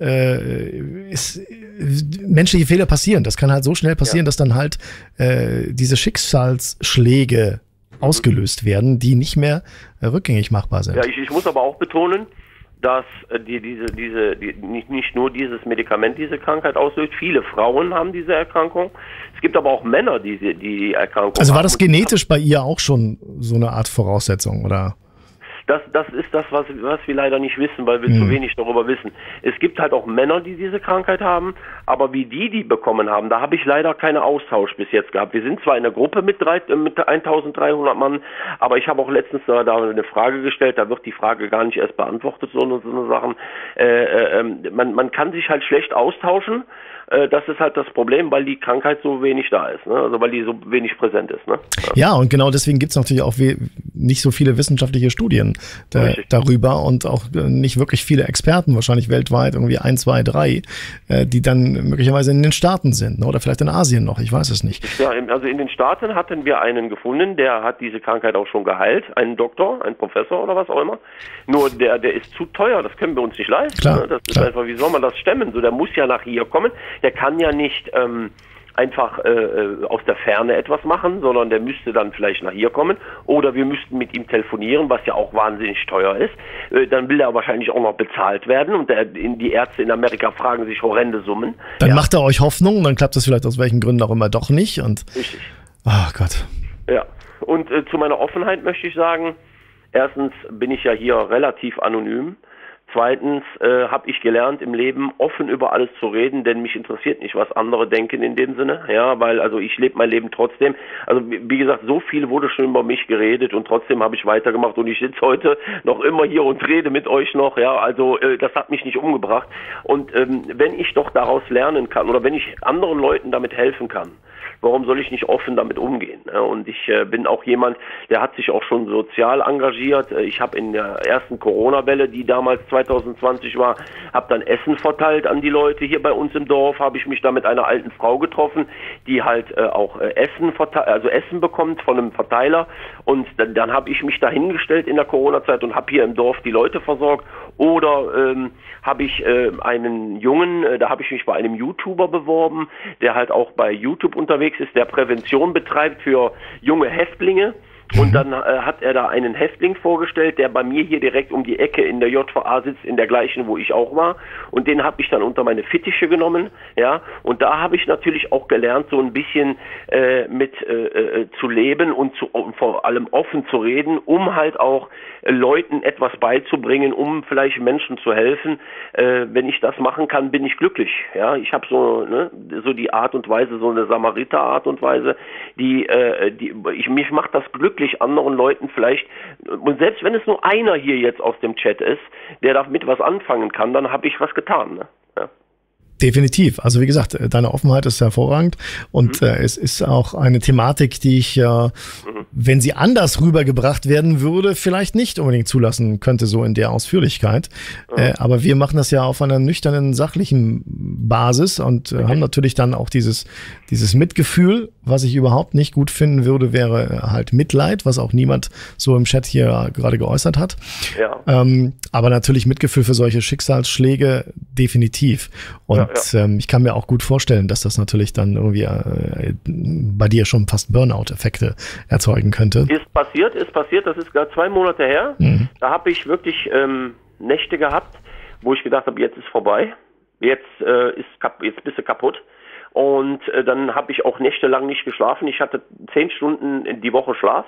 menschliche Fehler passieren. Das kann halt so schnell passieren, dass dann halt diese Schicksalsschläge ausgelöst werden, die nicht mehr rückgängig machbar sind. Ja, ich muss aber auch betonen, dass nicht nur dieses Medikament diese Krankheit auslöst. Viele Frauen haben diese Erkrankung. Es gibt aber auch Männer, die Erkrankung haben. Also war das genetisch bei ihr auch schon so eine Art Voraussetzung, oder? Das ist das, was wir leider nicht wissen, weil wir zu wenig darüber wissen. Es gibt halt auch Männer, die diese Krankheit haben, aber wie die bekommen haben, da habe ich leider keinen Austausch bis jetzt gehabt. Wir sind zwar in einer Gruppe mit 1300 Mann, aber ich habe auch letztens da eine Frage gestellt, da wird die Frage gar nicht erst beantwortet, so eine Sachen. Man kann sich halt schlecht austauschen. Das ist halt das Problem, weil die Krankheit so wenig da ist, ne? Also weil die so wenig präsent ist. Ne? Ja, und genau deswegen gibt es natürlich auch nicht so viele wissenschaftliche Studien darüber und auch nicht wirklich viele Experten, wahrscheinlich weltweit irgendwie 1, 2, 3, die dann möglicherweise in den Staaten sind, ne? Oder vielleicht in Asien noch, ich weiß es nicht. Ja, also in den Staaten hatten wir einen gefunden, der hat diese Krankheit auch schon geheilt, einen Doktor, einen Professor oder was auch immer. Nur der ist zu teuer, das können wir uns nicht leisten. Klar, ne? Das ist einfach, wie soll man das stemmen? So, der muss ja nach hier kommen. Der kann ja nicht einfach aus der Ferne etwas machen, sondern der müsste dann vielleicht nach hier kommen oder wir müssten mit ihm telefonieren, was ja auch wahnsinnig teuer ist. Dann will er wahrscheinlich auch noch bezahlt werden und die Ärzte in Amerika fragen sich horrende Summen. Dann macht er euch Hoffnung, dann klappt das vielleicht aus welchen Gründen auch immer doch nicht. Und richtig. Ach Gott. Ja, und zu meiner Offenheit möchte ich sagen, erstens bin ich ja hier relativ anonym. Zweitens habe ich gelernt im Leben offen über alles zu reden, denn mich interessiert nicht, was andere denken in dem Sinne, ja, weil also ich lebe mein Leben trotzdem. Also wie gesagt, so viel wurde schon über mich geredet und trotzdem habe ich weitergemacht und ich sitze heute noch immer hier und rede mit euch noch, ja, also das hat mich nicht umgebracht und wenn ich doch daraus lernen kann oder wenn ich anderen Leuten damit helfen kann, warum soll ich nicht offen damit umgehen? Und ich bin auch jemand, der hat sich auch schon sozial engagiert. Ich habe in der ersten Corona-Welle, die damals 2020 war, habe dann Essen verteilt an die Leute. Hier bei uns im Dorf habe ich mich da mit einer alten Frau getroffen, die halt auch Essen bekommt von einem Verteiler. Und dann habe ich mich da hingestellt in der Corona-Zeit und habe hier im Dorf die Leute versorgt. Oder habe ich einen Jungen, da habe ich mich bei einem YouTuber beworben, der halt auch bei YouTube unterwegs ist, der Prävention betreibt für junge Häftlinge. Und dann hat er da einen Häftling vorgestellt, der bei mir hier direkt um die Ecke in der JVA sitzt, in der gleichen, wo ich auch war. Und den habe ich dann unter meine Fittiche genommen, ja. Und da habe ich natürlich auch gelernt, so ein bisschen mit zu leben und vor allem offen zu reden, um halt auch Leuten etwas beizubringen, um vielleicht Menschen zu helfen. Wenn ich das machen kann, bin ich glücklich, ja. Ich habe so die Art und Weise, so eine Samariter-Art und Weise, mich macht das glücklich, anderen Leuten vielleicht, und selbst wenn es nur einer hier jetzt aus dem Chat ist, der damit was anfangen kann, dann habe ich was getan. Ne? Ja. Definitiv. Also wie gesagt, deine Offenheit ist hervorragend und es ist auch eine Thematik, die ich, wenn sie anders rübergebracht werden würde, vielleicht nicht unbedingt zulassen könnte, so in der Ausführlichkeit. Aber wir machen das ja auf einer nüchternen, sachlichen Basis und haben natürlich dann auch dieses Mitgefühl. Was ich überhaupt nicht gut finden würde, wäre halt Mitleid, was auch niemand so im Chat hier gerade geäußert hat. Ja. Aber natürlich Mitgefühl für solche Schicksalsschläge definitiv. Und ich kann mir auch gut vorstellen, dass das natürlich dann irgendwie bei dir schon fast Burnout-Effekte erzeugen könnte. Ist passiert, das ist gerade 2 Monate her. Da habe ich wirklich Nächte gehabt, wo ich gedacht habe, jetzt ist vorbei, jetzt bist du kaputt. Und dann habe ich auch nächtelang nicht geschlafen. Ich hatte 10 Stunden in die Woche Schlaf.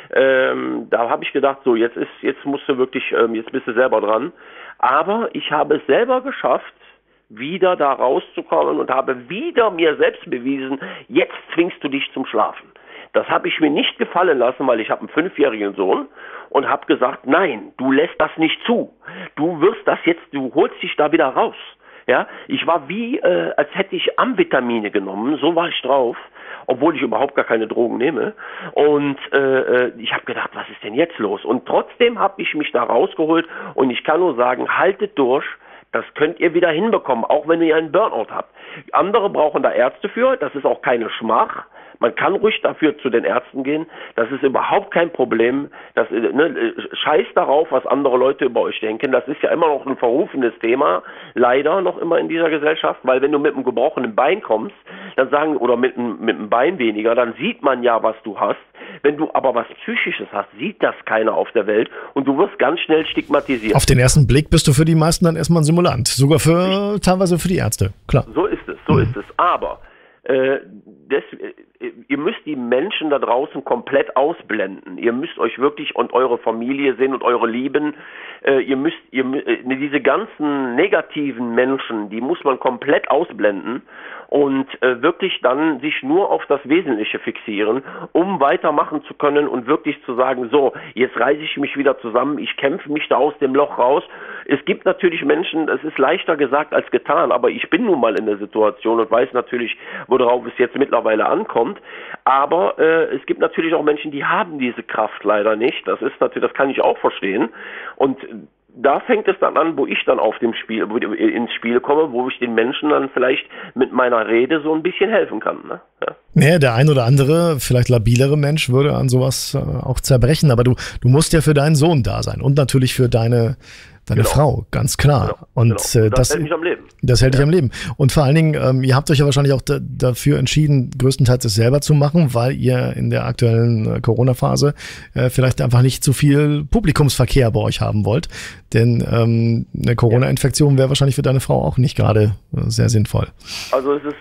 Da habe ich gedacht, so jetzt musst du wirklich, jetzt bist du selber dran. Aber ich habe es selber geschafft, wieder da rauszukommen und habe wieder mir selbst bewiesen, jetzt zwingst du dich zum Schlafen. Das habe ich mir nicht gefallen lassen, weil ich habe einen 5-jährigen Sohn und habe gesagt, nein, du lässt das nicht zu. Du holst dich da wieder raus. Ja, ich war wie, als hätte ich Amvitamine genommen, so war ich drauf, obwohl ich überhaupt gar keine Drogen nehme. Und ich habe gedacht, was ist denn jetzt los? Und trotzdem habe ich mich da rausgeholt und ich kann nur sagen, haltet durch, das könnt ihr wieder hinbekommen, auch wenn ihr einen Burnout habt. Andere brauchen da Ärzte für, das ist auch keine Schmach. Man kann ruhig dafür zu den Ärzten gehen. Das ist überhaupt kein Problem. Scheiß darauf, was andere Leute über euch denken. Das ist ja immer noch ein verrufenes Thema. Leider noch immer in dieser Gesellschaft. Weil wenn du mit einem gebrochenen Bein kommst, dann sagen, oder mit einem Bein weniger, dann sieht man ja, was du hast. Wenn du aber was Psychisches hast, sieht das keiner auf der Welt. Und du wirst ganz schnell stigmatisiert. Auf den ersten Blick bist du für die meisten dann erstmal ein Simulant. Sogar teilweise für die Ärzte. Klar. So ist es. Aber ihr müsst die Menschen da draußen komplett ausblenden. Ihr müsst euch wirklich und eure Familie sehen und eure Lieben. Diese ganzen negativen Menschen, die muss man komplett ausblenden und wirklich dann sich nur auf das Wesentliche fixieren, um weitermachen zu können und wirklich zu sagen, so, jetzt reiße ich mich wieder zusammen, ich kämpfe mich da aus dem Loch raus. Es gibt natürlich Menschen, es ist leichter gesagt als getan, aber ich bin nun mal in der Situation und weiß natürlich, worauf es jetzt mittlerweile ankommt. Aber es gibt natürlich auch Menschen, die haben diese Kraft leider nicht. Das kann ich auch verstehen. Und da fängt es dann an, wo ich dann ins Spiel komme, wo ich den Menschen dann vielleicht mit meiner Rede so ein bisschen helfen kann. Ne? Ja. Naja, der ein oder andere, vielleicht labilere Mensch würde an sowas auch zerbrechen, aber du musst ja für deinen Sohn da sein und natürlich für deine Deine Frau, ganz klar. Genau. Und Genau. Das hält mich am Leben. Das hält dich am Leben. Und vor allen Dingen, ihr habt euch ja wahrscheinlich auch dafür entschieden, größtenteils es selber zu machen, weil ihr in der aktuellen Corona-Phase vielleicht einfach nicht zu viel Publikumsverkehr bei euch haben wollt. Denn eine Corona-Infektion wäre wahrscheinlich für deine Frau auch nicht gerade sehr sinnvoll. Also es ist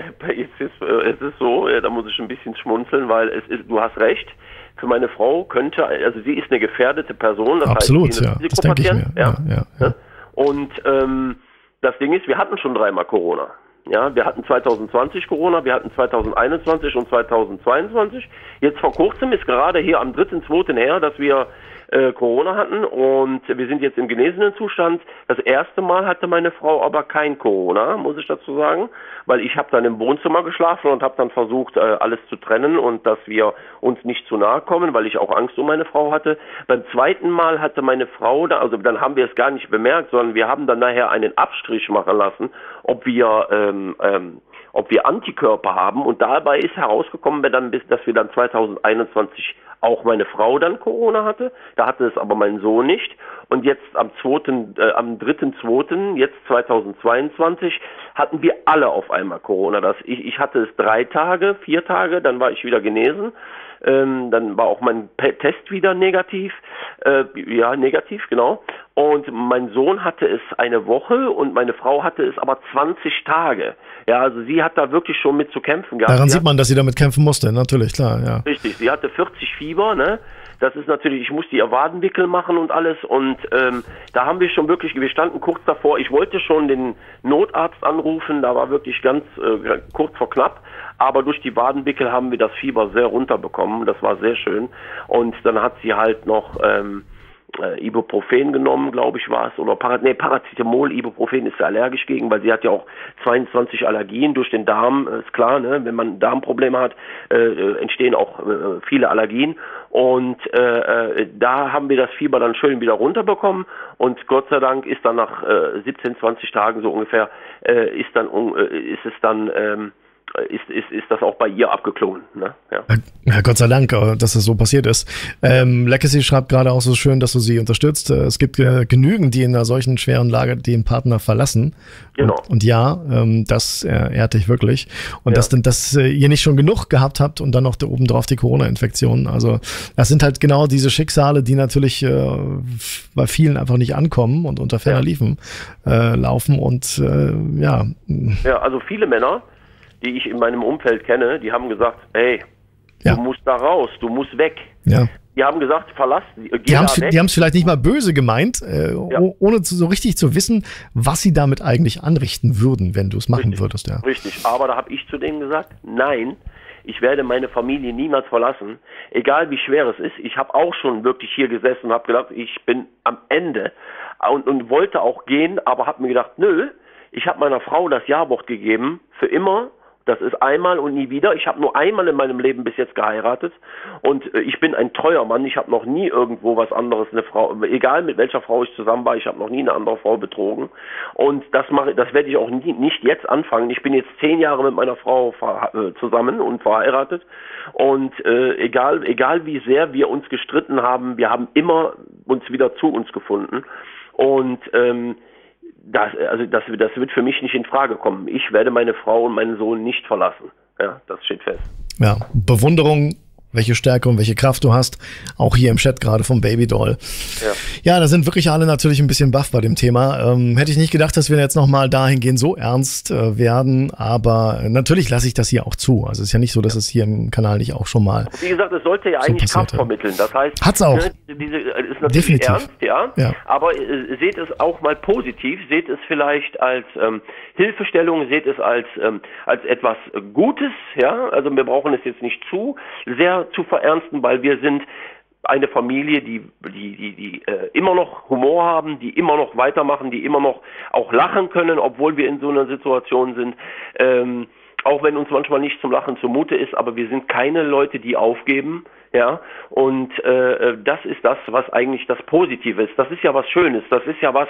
so, da muss ich ein bisschen schmunzeln, weil du hast recht. Für meine Frau also sie ist eine gefährdete Person. Das Absolut, heißt, sie ist ein das denke ich mir. Ja. Und das Ding ist, wir hatten schon 3-mal Corona. Ja, wir hatten 2020 Corona, wir hatten 2021 und 2022. Jetzt vor kurzem ist gerade hier am 3.2. her, dass wir Corona hatten und wir sind jetzt im genesenen Zustand. Das erste Mal hatte meine Frau aber kein Corona, muss ich dazu sagen, weil ich habe dann im Wohnzimmer geschlafen und habe dann versucht, alles zu trennen und dass wir uns nicht zu nahe kommen, weil ich auch Angst um meine Frau hatte. Beim zweiten Mal hatte meine Frau, dann haben wir es gar nicht bemerkt, sondern wir haben dann nachher einen Abstrich machen lassen, ob wir Antikörper haben und dabei ist herausgekommen, dass wir dann 2021 auch meine Frau dann Corona hatte. Da hatte es aber mein Sohn nicht. Und jetzt am 3.2., jetzt 2022, hatten wir alle auf einmal Corona. Ich hatte es 3 Tage, 4 Tage, dann war ich wieder genesen. Dann war auch mein Test wieder negativ. Negativ, genau. Und mein Sohn hatte es eine Woche und meine Frau hatte es aber 20 Tage. Ja, also sie hat da wirklich schon mit zu kämpfen gehabt. Daran sieht man, dass sie damit kämpfen musste, natürlich, klar, ja. Richtig, sie hatte 40 Fieber, ne? Das ist natürlich, ich musste ihr Wadenwickel machen und alles und da haben wir schon wirklich, wir standen kurz davor, ich wollte schon den Notarzt anrufen, da war wirklich ganz kurz vor knapp, aber durch die Wadenwickel haben wir das Fieber sehr runterbekommen, das war sehr schön und dann hat sie halt noch Ibuprofen genommen, glaube ich, war es, oder Paracetamol. Ibuprofen ist sie allergisch gegen, weil sie hat ja auch 22 Allergien durch den Darm, ist klar, ne? Wenn man Darmprobleme hat, entstehen auch viele Allergien und da haben wir das Fieber dann schön wieder runterbekommen und Gott sei Dank ist dann nach 17, 20 Tagen so ungefähr, ist das auch bei ihr abgeklungen. Ne? Ja, Gott sei Dank, dass es so passiert ist. Legacy schreibt gerade auch so schön, dass du sie unterstützt. Es gibt genügend, die in einer solchen schweren Lage den Partner verlassen. Genau. Und das ehrt dich wirklich. Und dass ihr nicht schon genug gehabt habt und dann noch obendrauf die Corona-Infektion. Also das sind halt genau diese Schicksale, die natürlich bei vielen einfach nicht ankommen und unter ferner Liefen laufen. Und Ja, also viele Männer, die ich in meinem Umfeld kenne, die haben gesagt, hey, du musst da raus, du musst weg. Ja. Die haben gesagt, verlass, die haben es vielleicht nicht mal böse gemeint, ohne so richtig zu wissen, was sie damit eigentlich anrichten würden, wenn du es machen würdest. Ja. Richtig, aber da habe ich zu denen gesagt, nein, ich werde meine Familie niemals verlassen, egal wie schwer es ist. Ich habe auch schon wirklich hier gesessen und habe gedacht, ich bin am Ende und wollte auch gehen, aber habe mir gedacht, nö, ich habe meiner Frau das Ja-Wort gegeben, für immer. Das ist einmal und nie wieder. Ich habe nur einmal in meinem Leben bis jetzt geheiratet und ich bin ein treuer Mann. Ich habe noch nie irgendwo was anderes, eine Frau, egal mit welcher Frau ich zusammen war, ich habe noch nie eine andere Frau betrogen. Und das werde ich auch nicht jetzt anfangen. Ich bin jetzt 10 Jahre mit meiner Frau zusammen und verheiratet und egal wie sehr wir uns gestritten haben, wir haben immer uns wieder zu uns gefunden und das wird für mich nicht in Frage kommen. Ich werde meine Frau und meinen Sohn nicht verlassen. Ja, das steht fest. Ja, Bewunderung, welche Stärke und welche Kraft du hast. Auch hier im Chat gerade vom Babydoll. Ja, da sind wirklich alle natürlich ein bisschen baff bei dem Thema. Hätte ich nicht gedacht, dass wir jetzt nochmal dahingehend so ernst werden. Aber natürlich lasse ich das hier auch zu. Also es ist ja nicht so, dass es hier im Kanal nicht auch schon mal Wie gesagt, es sollte ja eigentlich Kraft vermitteln. Das heißt, hat's auch. Diese ist natürlich definitiv ernst, ja. Aber seht es auch mal positiv. Seht es vielleicht als Hilfestellung, seht es als etwas Gutes. Ja, also wir brauchen es jetzt nicht zu sehr zu verernsten, weil wir sind eine Familie, die immer noch Humor haben, die immer noch weitermachen, die immer noch auch lachen können, obwohl wir in so einer Situation sind. Auch wenn uns manchmal nicht zum Lachen zumute ist, aber wir sind keine Leute, die aufgeben. Ja, und das ist das, was eigentlich das Positive ist. Das ist ja was Schönes. Das ist ja was,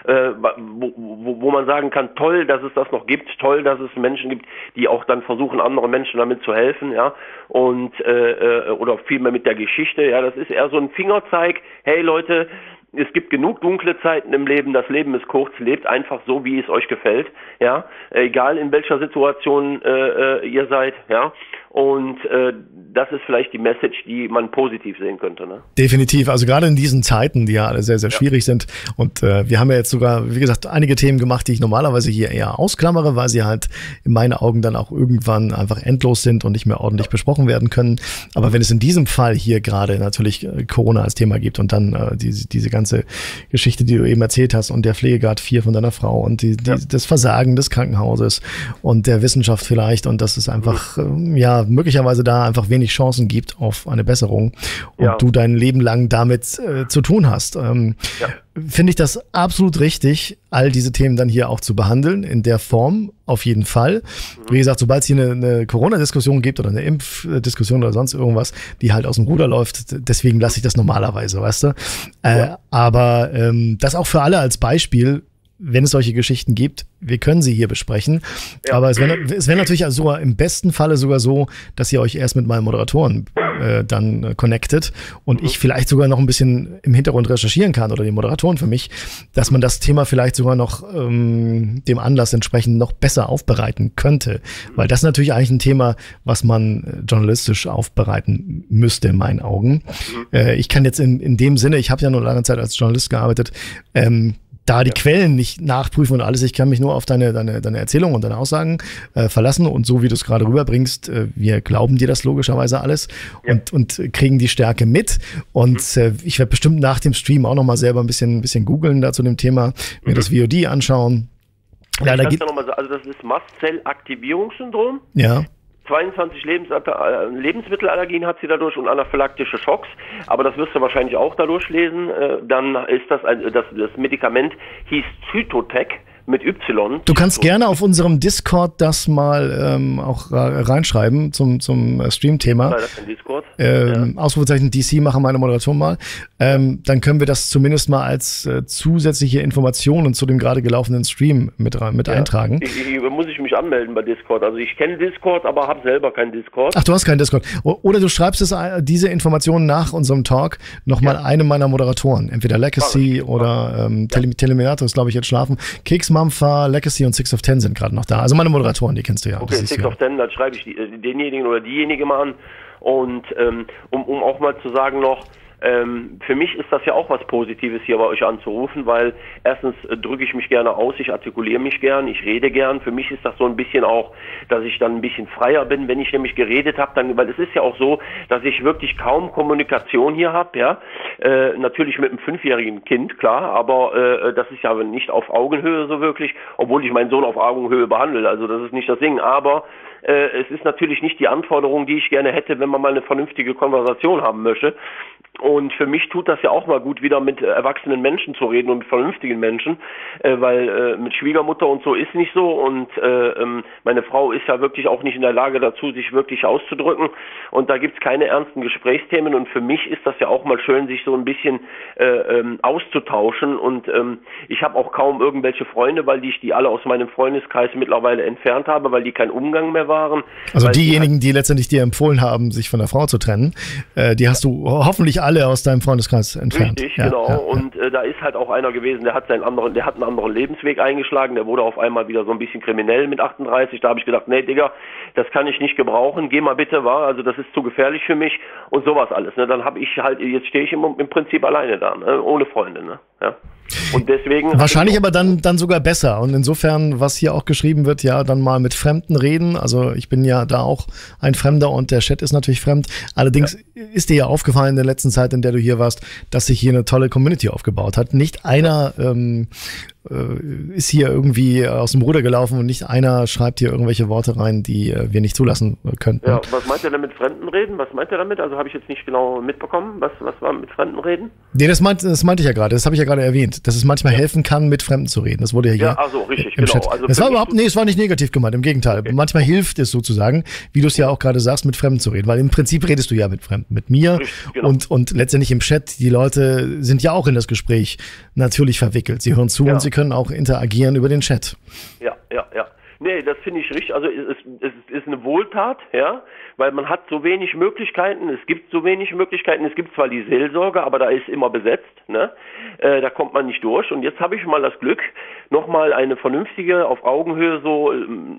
wo man sagen kann, toll, dass es das noch gibt, toll, dass es Menschen gibt, die auch dann versuchen, anderen Menschen damit zu helfen, ja, und oder vielmehr mit der Geschichte. Ja, das ist eher so ein Fingerzeig. Hey Leute, Es gibt genug dunkle Zeiten im Leben. Das Leben ist kurz. Lebt einfach so, wie es euch gefällt. Ja, egal in welcher Situation ihr seid. Ja, und das ist vielleicht die Message, die man positiv sehen könnte. Ne? Definitiv. Also gerade in diesen Zeiten, die ja alle sehr, sehr schwierig sind. Und wir haben ja jetzt sogar, wie gesagt, einige Themen gemacht, die ich normalerweise hier eher ausklammere, weil sie halt in meinen Augen dann auch irgendwann einfach endlos sind und nicht mehr ordentlich besprochen werden können. Aber wenn es in diesem Fall hier gerade natürlich Corona als Thema gibt und dann diese ganze Geschichte, die du eben erzählt hast und der Pflegegrad 4 von deiner Frau und das Versagen des Krankenhauses und der Wissenschaft vielleicht und dass es einfach, möglicherweise da einfach wenig Chancen gibt auf eine Besserung und du dein Leben lang damit zu tun hast. Finde ich das absolut richtig, all diese Themen dann hier auch zu behandeln, in der Form, auf jeden Fall. Wie gesagt, sobald es hier eine Corona-Diskussion gibt oder eine Impfdiskussion oder sonst irgendwas, die halt aus dem Ruder läuft, deswegen lasse ich das normalerweise, weißt du. Aber das auch für alle als Beispiel, wenn es solche Geschichten gibt, wir können sie hier besprechen. Ja. Aber es wäre natürlich also im besten Falle sogar so, dass ihr euch erst mit meinen Moderatoren dann connectet und ich vielleicht sogar noch ein bisschen im Hintergrund recherchieren kann oder die Moderatoren für mich, dass man das Thema vielleicht sogar noch dem Anlass entsprechend noch besser aufbereiten könnte. Weil das ist natürlich eigentlich ein Thema, was man journalistisch aufbereiten müsste in meinen Augen. Ich kann jetzt in dem Sinne, ich habe ja nur lange Zeit als Journalist gearbeitet, da die Quellen nicht nachprüfen und alles, ich kann mich nur auf deine Erzählung und deine Aussagen verlassen und so wie du es gerade rüberbringst, wir glauben dir das logischerweise alles und kriegen die Stärke mit und ich werde bestimmt nach dem Stream auch nochmal selber ein bisschen googeln da zu dem Thema, mir das VOD anschauen. Ja, da gibt also das ist Mastzellaktivierungssyndrom. Ja. 22 Lebensmittelallergien hat sie dadurch und anaphylaktische Schocks, aber das wirst du wahrscheinlich auch dadurch lesen. Dann ist das Medikament hieß Zytotec mit Y. Du kannst gerne auf unserem Discord das mal auch reinschreiben zum Stream-Thema. Das ist ein Discord. Ausrufezeichen DC machen meine Moderation mal. Dann können wir das zumindest mal als zusätzliche Informationen zu dem gerade gelaufenen Stream mit eintragen. Muss ich mich anmelden bei Discord. Also ich kenne Discord, aber habe selber keinen Discord. Ach, du hast keinen Discord. Oder du schreibst diese Informationen nach unserem Talk nochmal einem meiner Moderatoren. Entweder Legacy oder Teleminator ist, glaube ich, jetzt schlafen. Kicksmampfer, Legacy und Six of Ten sind gerade noch da. Also meine Moderatoren, die kennst du ja. Okay, Six of Ten, dann schreibe ich denjenigen oder diejenige mal an. Und um auch mal zu sagen noch, für mich ist das ja auch was Positives, hier bei euch anzurufen, weil erstens drücke ich mich gerne aus, ich artikuliere mich gern, ich rede gern. Für mich ist das so ein bisschen auch, dass ich dann ein bisschen freier bin, wenn ich nämlich geredet habe, weil es ist ja auch so, dass ich wirklich kaum Kommunikation hier habe, ja. Natürlich mit einem 5-jährigen Kind, klar, aber das ist ja nicht auf Augenhöhe so wirklich, obwohl ich meinen Sohn auf Augenhöhe behandle, also das ist nicht das Ding, aber es ist natürlich nicht die Anforderung, die ich gerne hätte, wenn man mal eine vernünftige Konversation haben möchte. Und für mich tut das ja auch mal gut, wieder mit erwachsenen Menschen zu reden und mit vernünftigen Menschen, weil mit Schwiegermutter und so ist nicht so und meine Frau ist ja wirklich auch nicht in der Lage dazu, sich wirklich auszudrücken und da gibt's keine ernsten Gesprächsthemen und für mich ist das ja auch mal schön, sich so ein bisschen auszutauschen und ich habe auch kaum irgendwelche Freunde, weil ich die alle aus meinem Freundeskreis mittlerweile entfernt habe, weil die kein Umgang mehr waren. Also diejenigen, die letztendlich dir empfohlen haben, sich von der Frau zu trennen, die hast du hoffentlich alle aus deinem Freundeskreis entfernt. Richtig, genau. Ja. Und da ist halt auch einer gewesen, der hat einen anderen Lebensweg eingeschlagen, der wurde auf einmal wieder so ein bisschen kriminell mit 38. Da habe ich gedacht, nee, Digga, das kann ich nicht gebrauchen, geh mal bitte, also das ist zu gefährlich für mich und sowas alles. Ne? Dann habe ich halt, jetzt stehe ich im Prinzip alleine da, ne? Ohne Freunde, ne? Ja. Und deswegen wahrscheinlich aber dann sogar besser. Und insofern, was hier auch geschrieben wird, ja, dann mal mit Fremden reden. Also ich bin ja da auch ein Fremder und der Chat ist natürlich fremd. Allerdings ist dir ja aufgefallen in der letzten Zeit, in der du hier warst, dass sich hier eine tolle Community aufgebaut hat. Nicht einer ist hier irgendwie aus dem Ruder gelaufen und nicht einer schreibt hier irgendwelche Worte rein, die wir nicht zulassen könnten. Ja, was meint er denn mit Fremden reden? Was meint er damit? Also habe ich jetzt nicht genau mitbekommen. Was war mit Fremden reden? Nee, das meinte ich ja gerade. Das habe ich ja gerade erwähnt, dass es manchmal helfen kann, mit Fremden zu reden. Das wurde ja hier richtig, im genau. Chat. Also das war überhaupt, es war nicht negativ gemeint, im Gegenteil. Okay. Manchmal hilft es sozusagen, wie du es ja auch gerade sagst, mit Fremden zu reden, weil im Prinzip redest du ja mit Fremden, mit mir richtig, genau. und letztendlich im Chat, die Leute sind ja auch in das Gespräch natürlich verwickelt. Sie hören zu und sie können auch interagieren über den Chat. Ja. Nee, das finde ich richtig. Also es ist eine Wohltat, ja, weil man hat so wenig Möglichkeiten, es gibt so wenig Möglichkeiten, es gibt zwar die Seelsorge, aber da ist immer besetzt, ne? Da kommt man nicht durch und jetzt habe ich mal das Glück, nochmal eine vernünftige, auf Augenhöhe so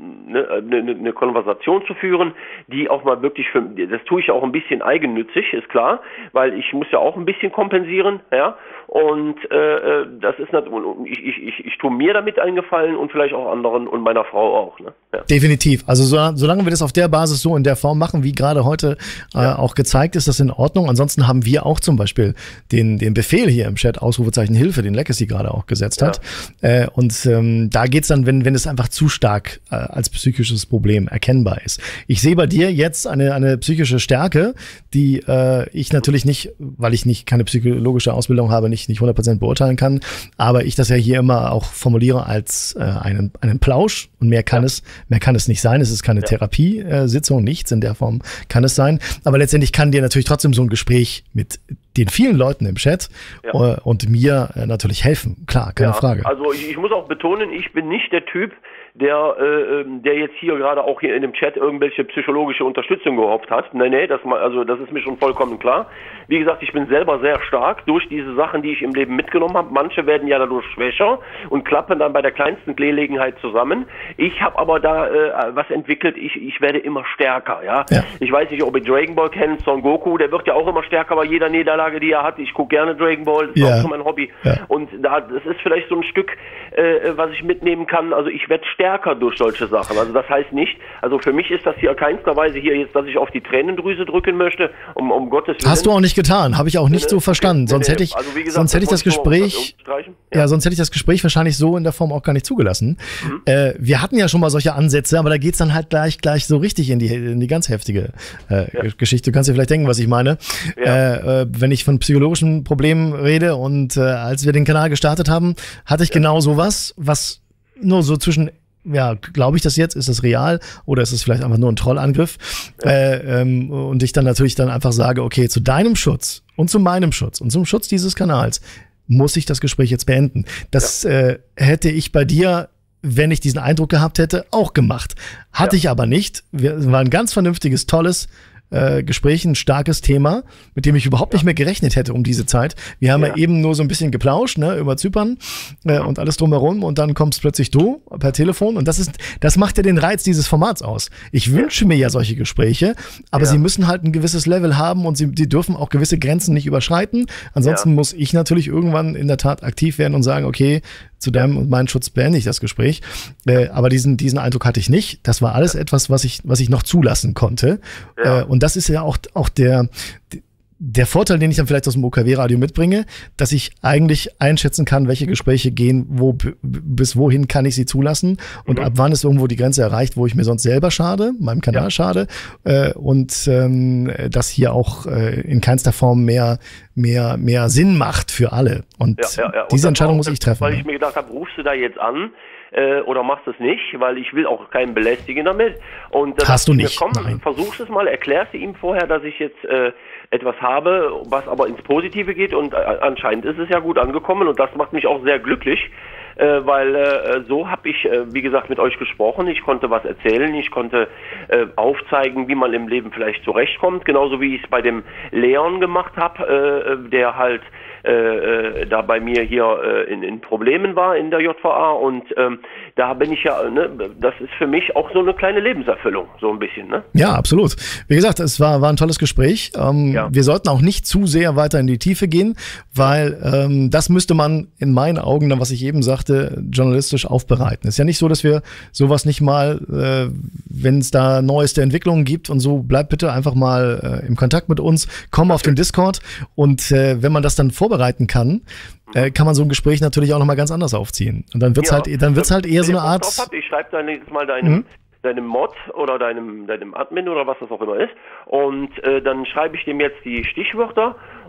eine Konversation zu führen, die auch mal wirklich das tue ich ja auch ein bisschen eigennützig, ist klar, weil ich muss ja auch ein bisschen kompensieren, ja, und das ist ich tue mir damit einen Gefallen und vielleicht auch anderen und meiner Frau auch, ne? Ja. Definitiv. Also solange wir das auf der Basis so in der Form machen, wie gerade heute auch gezeigt, ist das in Ordnung. Ansonsten haben wir auch zum Beispiel den Befehl hier im Chat, Ausrufezeichen Hilfe, den Legacy gerade auch gesetzt hat. Und da geht's dann, wenn es einfach zu stark als psychisches Problem erkennbar ist. Ich sehe bei dir jetzt eine psychische Stärke, die ich natürlich nicht, weil ich keine psychologische Ausbildung habe, nicht 100% beurteilen kann, aber ich das ja hier immer auch formuliere als einen Plausch und mehr kann es nicht sein. Es ist keine Therapiesitzung, nichts in der Form kann es sein. Aber letztendlich kann dir natürlich trotzdem so ein Gespräch mit den vielen Leuten im Chat und mir natürlich helfen. Klar, keine Frage. Also ich muss auch betonen, ich bin nicht der Typ, der jetzt hier gerade auch hier in dem Chat irgendwelche psychologische Unterstützung gehofft hat. Nee, das ist mir schon vollkommen klar. Wie gesagt, ich bin selber sehr stark durch diese Sachen, die ich im Leben mitgenommen habe. Manche werden ja dadurch schwächer und klappen dann bei der kleinsten Gelegenheit zusammen. Ich habe aber da was entwickelt, ich werde immer stärker, ja. Ich weiß nicht, ob ihr Dragon Ball kennt, Son Goku, der wird ja auch immer stärker bei jeder Niederlage, die er hat. Ich gucke gerne Dragon Ball, das ist auch so mein Hobby. Und das ist vielleicht so ein Stück, was ich mitnehmen kann. Also ich werde stärker durch solche Sachen. Also das heißt nicht, also für mich ist das hier keinster Weise hier jetzt, dass ich auf die Tränendrüse drücken möchte, um Gottes Willen. Hast du auch nicht getan, habe ich auch nicht so verstanden. Sonst hätte ich das Gespräch, sonst hätte ich das Gespräch wahrscheinlich so in der Form auch gar nicht zugelassen. Wir hatten ja schon mal solche Ansätze, aber da geht's dann halt gleich so richtig in die ganz heftige Geschichte. Du kannst dir vielleicht denken, was ich meine. Wenn ich von psychologischen Problemen rede und als wir den Kanal gestartet haben, hatte ich genau sowas, was nur so zwischen glaube ich das jetzt? Ist das real? Oder ist es vielleicht einfach nur ein Trollangriff? Und ich dann natürlich einfach sage, okay, zu deinem Schutz und zu meinem Schutz und zum Schutz dieses Kanals muss ich das Gespräch jetzt beenden. Das hätte ich bei dir, wenn ich diesen Eindruck gehabt hätte, auch gemacht. Hatte ich aber nicht. War ein ganz vernünftiges, tolles Gespräch, ein starkes Thema, mit dem ich überhaupt nicht mehr gerechnet hätte um diese Zeit. Wir haben ja eben nur so ein bisschen geplauscht, ne, über Zypern und alles drumherum und dann kommst plötzlich du per Telefon und das macht ja den Reiz dieses Formats aus. Ich wünsche mir ja solche Gespräche, aber sie müssen halt ein gewisses Level haben und die dürfen auch gewisse Grenzen nicht überschreiten. Ansonsten muss ich natürlich irgendwann in der Tat aktiv werden und sagen, okay, zu deinem und meinem Schutz beende ich das Gespräch. Aber diesen Eindruck hatte ich nicht. Das war alles etwas, was ich noch zulassen konnte. Und das ist ja auch der Vorteil, den ich dann vielleicht aus dem OKW-Radio mitbringe, dass ich eigentlich einschätzen kann, welche Gespräche gehen, bis wohin kann ich sie zulassen und ab wann ist irgendwo die Grenze erreicht, wo ich mir sonst selber schade, meinem Kanal schade und das hier auch in keinster Form mehr Sinn macht für alle. Und diese Entscheidung muss ich treffen. Weil ich mir gedacht habe, rufst du da jetzt an oder machst es nicht, weil ich will auch keinen belästigen damit. Und hast du nicht? Versuchst es mal, erklärst du ihm vorher, dass ich jetzt etwas habe, was aber ins Positive geht und anscheinend ist es ja gut angekommen und das macht mich auch sehr glücklich, weil so habe ich, wie gesagt, mit euch gesprochen, ich konnte was erzählen, ich konnte aufzeigen, wie man im Leben vielleicht zurechtkommt, genauso wie ich es bei dem Leon gemacht habe, der halt da bei mir hier in Problemen war in der JVA und da bin ich das ist für mich auch so eine kleine Lebenserfüllung, so ein bisschen, ne? Ja, absolut. Wie gesagt, es war ein tolles Gespräch. Wir sollten auch nicht zu sehr weiter in die Tiefe gehen, weil das müsste man in meinen Augen, dann was ich eben sagte, journalistisch aufbereiten. Es ist ja nicht so, dass wir sowas nicht mal, wenn es da neueste Entwicklungen gibt und so, bleibt bitte einfach mal im Kontakt mit uns, komm auf den Discord und wenn man das dann vorbereiten kann, kann man so ein Gespräch natürlich auch nochmal ganz anders aufziehen. Und dann wird's halt eher so eine Art. Ich schreibe dann jetzt mal deinem Mod oder deinem Admin oder was das auch immer ist und dann schreibe ich dem jetzt die Stichwörter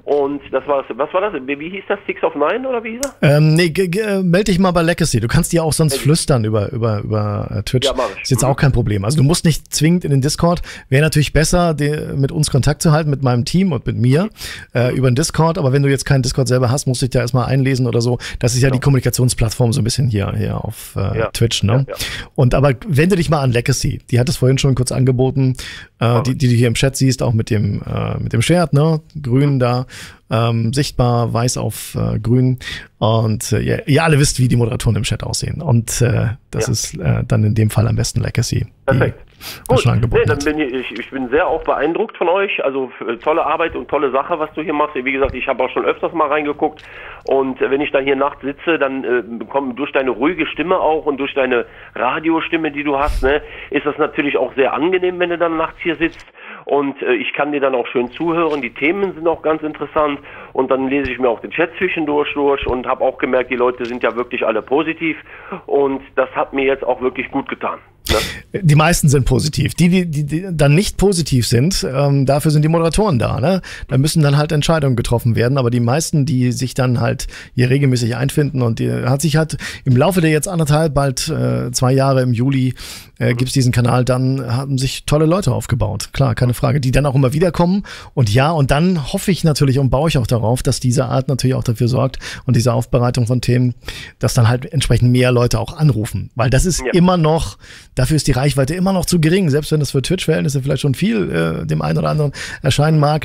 Und das war, was war das? Wie hieß das? 6 of 9 oder wie hieß er? Melde dich mal bei Legacy. Du kannst dir auch sonst flüstern über Twitch. Ja, ist jetzt auch kein Problem. Also du musst nicht zwingend in den Discord. Wäre natürlich besser, mit uns Kontakt zu halten, mit meinem Team und mit mir über den Discord. Aber wenn du jetzt keinen Discord selber hast, musst du dich da erstmal einlesen oder so. Das ist ja die Kommunikationsplattform so ein bisschen hier auf Twitch. Ne? Ja. Und aber wende dich mal an Legacy. Die hat es vorhin schon kurz angeboten, die du hier im Chat siehst, auch mit dem Schwert, ne? Grün da. Sichtbar, weiß auf grün und ihr alle wisst, wie die Moderatoren im Chat aussehen und das ist dann in dem Fall am besten Legacy. Perfekt. Gut, dann bin ich bin sehr auch beeindruckt von euch, also tolle Arbeit und tolle Sache, was du hier machst. Wie gesagt, ich habe auch schon öfters mal reingeguckt und wenn ich dann hier nachts sitze, dann bekomme durch deine ruhige Stimme auch und durch deine Radiostimme, die du hast, ne, ist das natürlich auch sehr angenehm, wenn du dann nachts hier sitzt. Und ich kann dir dann auch schön zuhören, die Themen sind auch ganz interessant und dann lese ich mir auch den Chat zwischendurch durch und habe auch gemerkt, die Leute sind ja wirklich alle positiv und das hat mir jetzt auch wirklich gut getan. Ne? Die meisten sind positiv. Die dann nicht positiv sind, dafür sind die Moderatoren da. Ne? Da müssen dann halt Entscheidungen getroffen werden. Aber die meisten, die sich dann halt hier regelmäßig einfinden und die hat sich halt im Laufe der jetzt bald 2 Jahre im Juli gibt's diesen Kanal, dann haben sich tolle Leute aufgebaut. Klar, keine Frage. Die dann auch immer wieder kommen. Und dann hoffe ich natürlich und baue ich auch darauf, dass diese Art natürlich auch dafür sorgt und diese Aufbereitung von Themen, dass dann halt entsprechend mehr Leute auch anrufen. Weil das ist immer noch, dafür ist die Reichweite immer noch zu gering, selbst wenn das für Twitch-Verhältnisse vielleicht schon viel dem einen oder anderen erscheinen mag.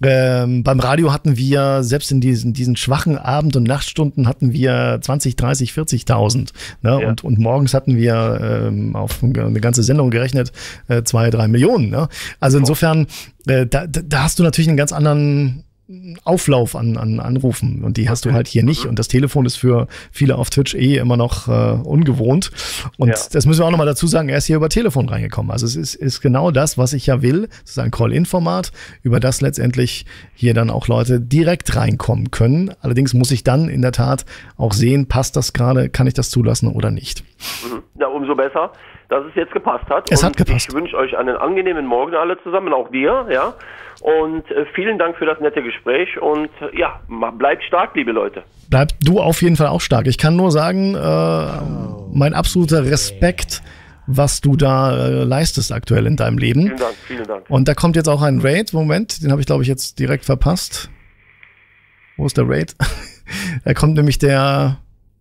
Beim Radio hatten wir, selbst in diesen schwachen Abend- und Nachtstunden hatten wir 20, 30, 40.000. Ne? Ja. Und morgens hatten wir auf eine ganze Sendung gerechnet 2, 3 Millionen. Ne? Also insofern, da hast du natürlich einen ganz anderen Auflauf an Anrufen und die hast du halt hier nicht und das Telefon ist für viele auf Twitch immer noch ungewohnt und das müssen wir auch nochmal dazu sagen, er ist hier über Telefon reingekommen, also es ist genau das, was ich ja will, es ist ein Call-In-Format, über das letztendlich hier dann auch Leute direkt reinkommen können, allerdings muss ich dann in der Tat auch sehen, passt das gerade, kann ich das zulassen oder nicht. Ja, umso besser, dass es jetzt gepasst hat. Es hat gepasst. Ich wünsche euch einen angenehmen Morgen alle zusammen, auch dir, ja. Und vielen Dank für das nette Gespräch und bleibt stark, liebe Leute. Bleib du auf jeden Fall auch stark. Ich kann nur sagen, mein absoluter Respekt, was du da leistest aktuell in deinem Leben. Vielen Dank, vielen Dank. Und da kommt jetzt auch ein Raid, Moment, den habe ich glaube ich jetzt direkt verpasst. Wo ist der Raid? Da kommt nämlich der...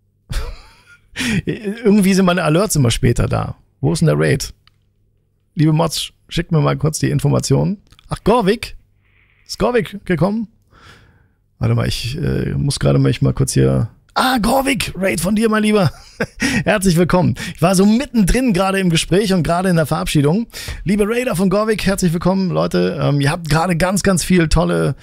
Irgendwie sind meine Alerts immer später da. Wo ist denn der Raid? Liebe Mods, schickt mir mal kurz die Informationen. Ach, Gorvik? Ist Gorvik gekommen? Warte mal, ich muss gerade mal kurz hier... Ah, Gorvik, Raid von dir, mein Lieber. Herzlich willkommen. Ich war so mittendrin gerade im Gespräch und gerade in der Verabschiedung. Liebe Raider von Gorvik, herzlich willkommen, Leute. Ihr habt gerade ganz, ganz viel tolle...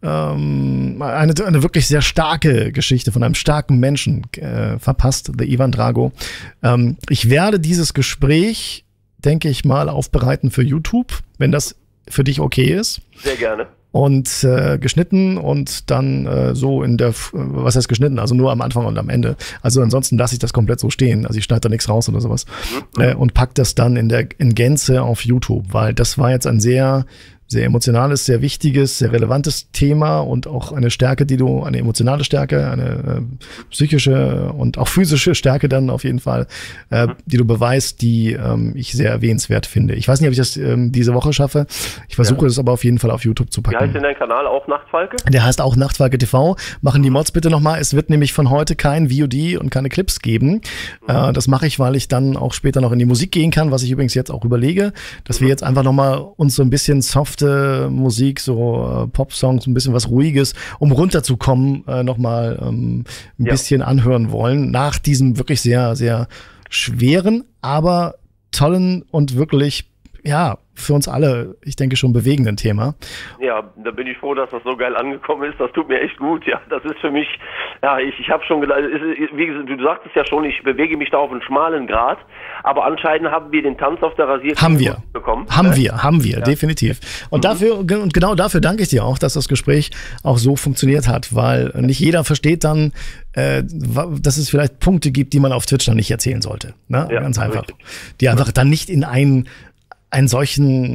eine wirklich sehr starke Geschichte von einem starken Menschen verpasst, der Ivan Drago. Ich werde dieses Gespräch, denke ich mal, aufbereiten für YouTube, wenn das für dich okay ist. Sehr gerne. Und geschnitten und dann so in der, was heißt geschnitten? Also nur am Anfang und am Ende. Also ansonsten lasse ich das komplett so stehen. Also ich schneide da nichts raus oder sowas. Und pack das dann in Gänze auf YouTube, weil das war jetzt ein sehr emotionales, sehr wichtiges, sehr relevantes Thema und auch eine Stärke, eine emotionale Stärke, eine psychische und auch physische Stärke dann auf jeden Fall, die du beweist, die ich sehr erwähnenswert finde. Ich weiß nicht, ob ich das diese Woche schaffe. Ich versuche es aber auf jeden Fall auf YouTube zu packen. Wie heißt denn dein Kanal? Auch Nachtfalke? Der heißt auch Nachtfalke TV. Machen die Mods bitte nochmal. Es wird nämlich von heute kein VOD und keine Clips geben. Das mache ich, weil ich dann auch später noch in die Musik gehen kann, was ich übrigens jetzt auch überlege, dass wir jetzt einfach nochmal uns so ein bisschen softe Musik, so Pop-Songs, ein bisschen was Ruhiges, um runterzukommen, nochmal ein bisschen anhören wollen, nach diesem wirklich sehr, sehr schweren, aber tollen und wirklich, für uns alle, ich denke, schon bewegenden Thema. Ja, da bin ich froh, dass das so geil angekommen ist. Das tut mir echt gut. Ja, das ist für mich, ich habe schon gedacht, wie gesagt, du sagtest ja schon, ich bewege mich da auf einen schmalen Grat, aber anscheinend haben wir den Tanz auf der Rasierklinge bekommen. Haben wir, definitiv. Und genau dafür danke ich dir auch, dass das Gespräch auch so funktioniert hat, weil nicht jeder versteht dann, dass es vielleicht Punkte gibt, die man auf Twitch dann nicht erzählen sollte. Ne? Ja, ganz einfach. Richtig. Die einfach dann nicht in einen solchen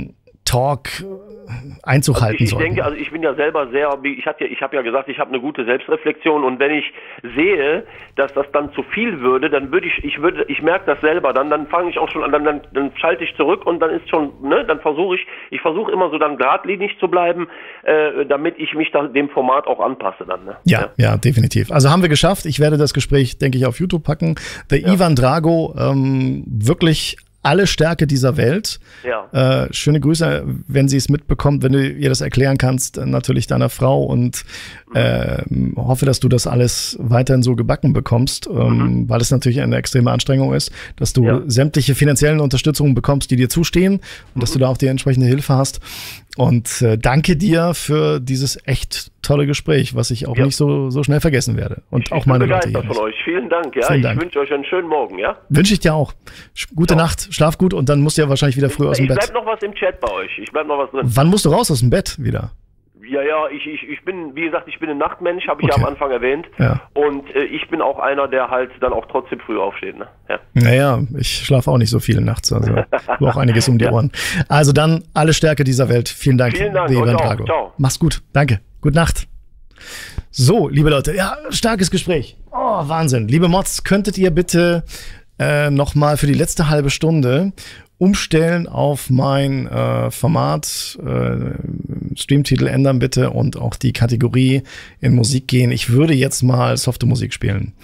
Talk Einzug halten soll. Ich denke, also ich bin ja selber ich habe ja gesagt, ich habe eine gute Selbstreflexion, und wenn ich sehe, dass das dann zu viel würde, dann ich merke das selber, dann fange ich auch schon an, dann schalte ich zurück, und dann ist schon, ne, dann versuche ich immer so dann geradlinig zu bleiben, damit ich mich dann dem Format auch anpasse dann. Ne? Ja, definitiv. Also haben wir geschafft. Ich werde das Gespräch, denke ich, auf YouTube packen. Der Ivan Drago, wirklich alle Stärke dieser Welt. Ja. Schöne Grüße, wenn sie es mitbekommt, wenn du ihr das erklären kannst, natürlich deiner Frau, und hoffe, dass du das alles weiterhin so gebacken bekommst, weil es natürlich eine extreme Anstrengung ist, dass du sämtliche finanziellen Unterstützungen bekommst, die dir zustehen, und dass du da auch die entsprechende Hilfe hast. Und danke dir für dieses echt tolle Gespräch, was ich auch nicht so schnell vergessen werde. Und auch meine Leute hier. Von euch. Vielen Dank. Ja, ich wünsche euch einen schönen Morgen. Ja. Wünsche ich dir auch. Gute Nacht, schlaf gut, und dann musst du ja wahrscheinlich wieder früh aus dem Bett. Ich bleib noch was im Chat bei euch. Ich bleib noch was drin. Wann musst du raus aus dem Bett wieder? Ja, ich bin, wie gesagt, ich bin ein Nachtmensch, habe ich ja am Anfang erwähnt. Ja. Und ich bin auch einer, der halt dann auch trotzdem früh aufsteht. Ne? Ja. Naja, ich schlafe auch nicht so viel nachts, also auch einiges um die Ohren. Also dann alle Stärke dieser Welt. Vielen Dank. Vielen Dank. Ciao. Mach's gut. Danke. Gute Nacht. So, liebe Leute, ja, starkes Gespräch. Oh, Wahnsinn. Liebe Mods, könntet ihr bitte nochmal für die letzte halbe Stunde umstellen auf mein Format, Streamtitel ändern bitte und auch die Kategorie in Musik gehen. Ich würde jetzt mal softe Musik spielen.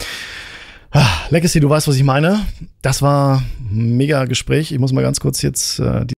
Legacy, du weißt, was ich meine. Das war ein mega Gespräch. Ich muss mal ganz kurz jetzt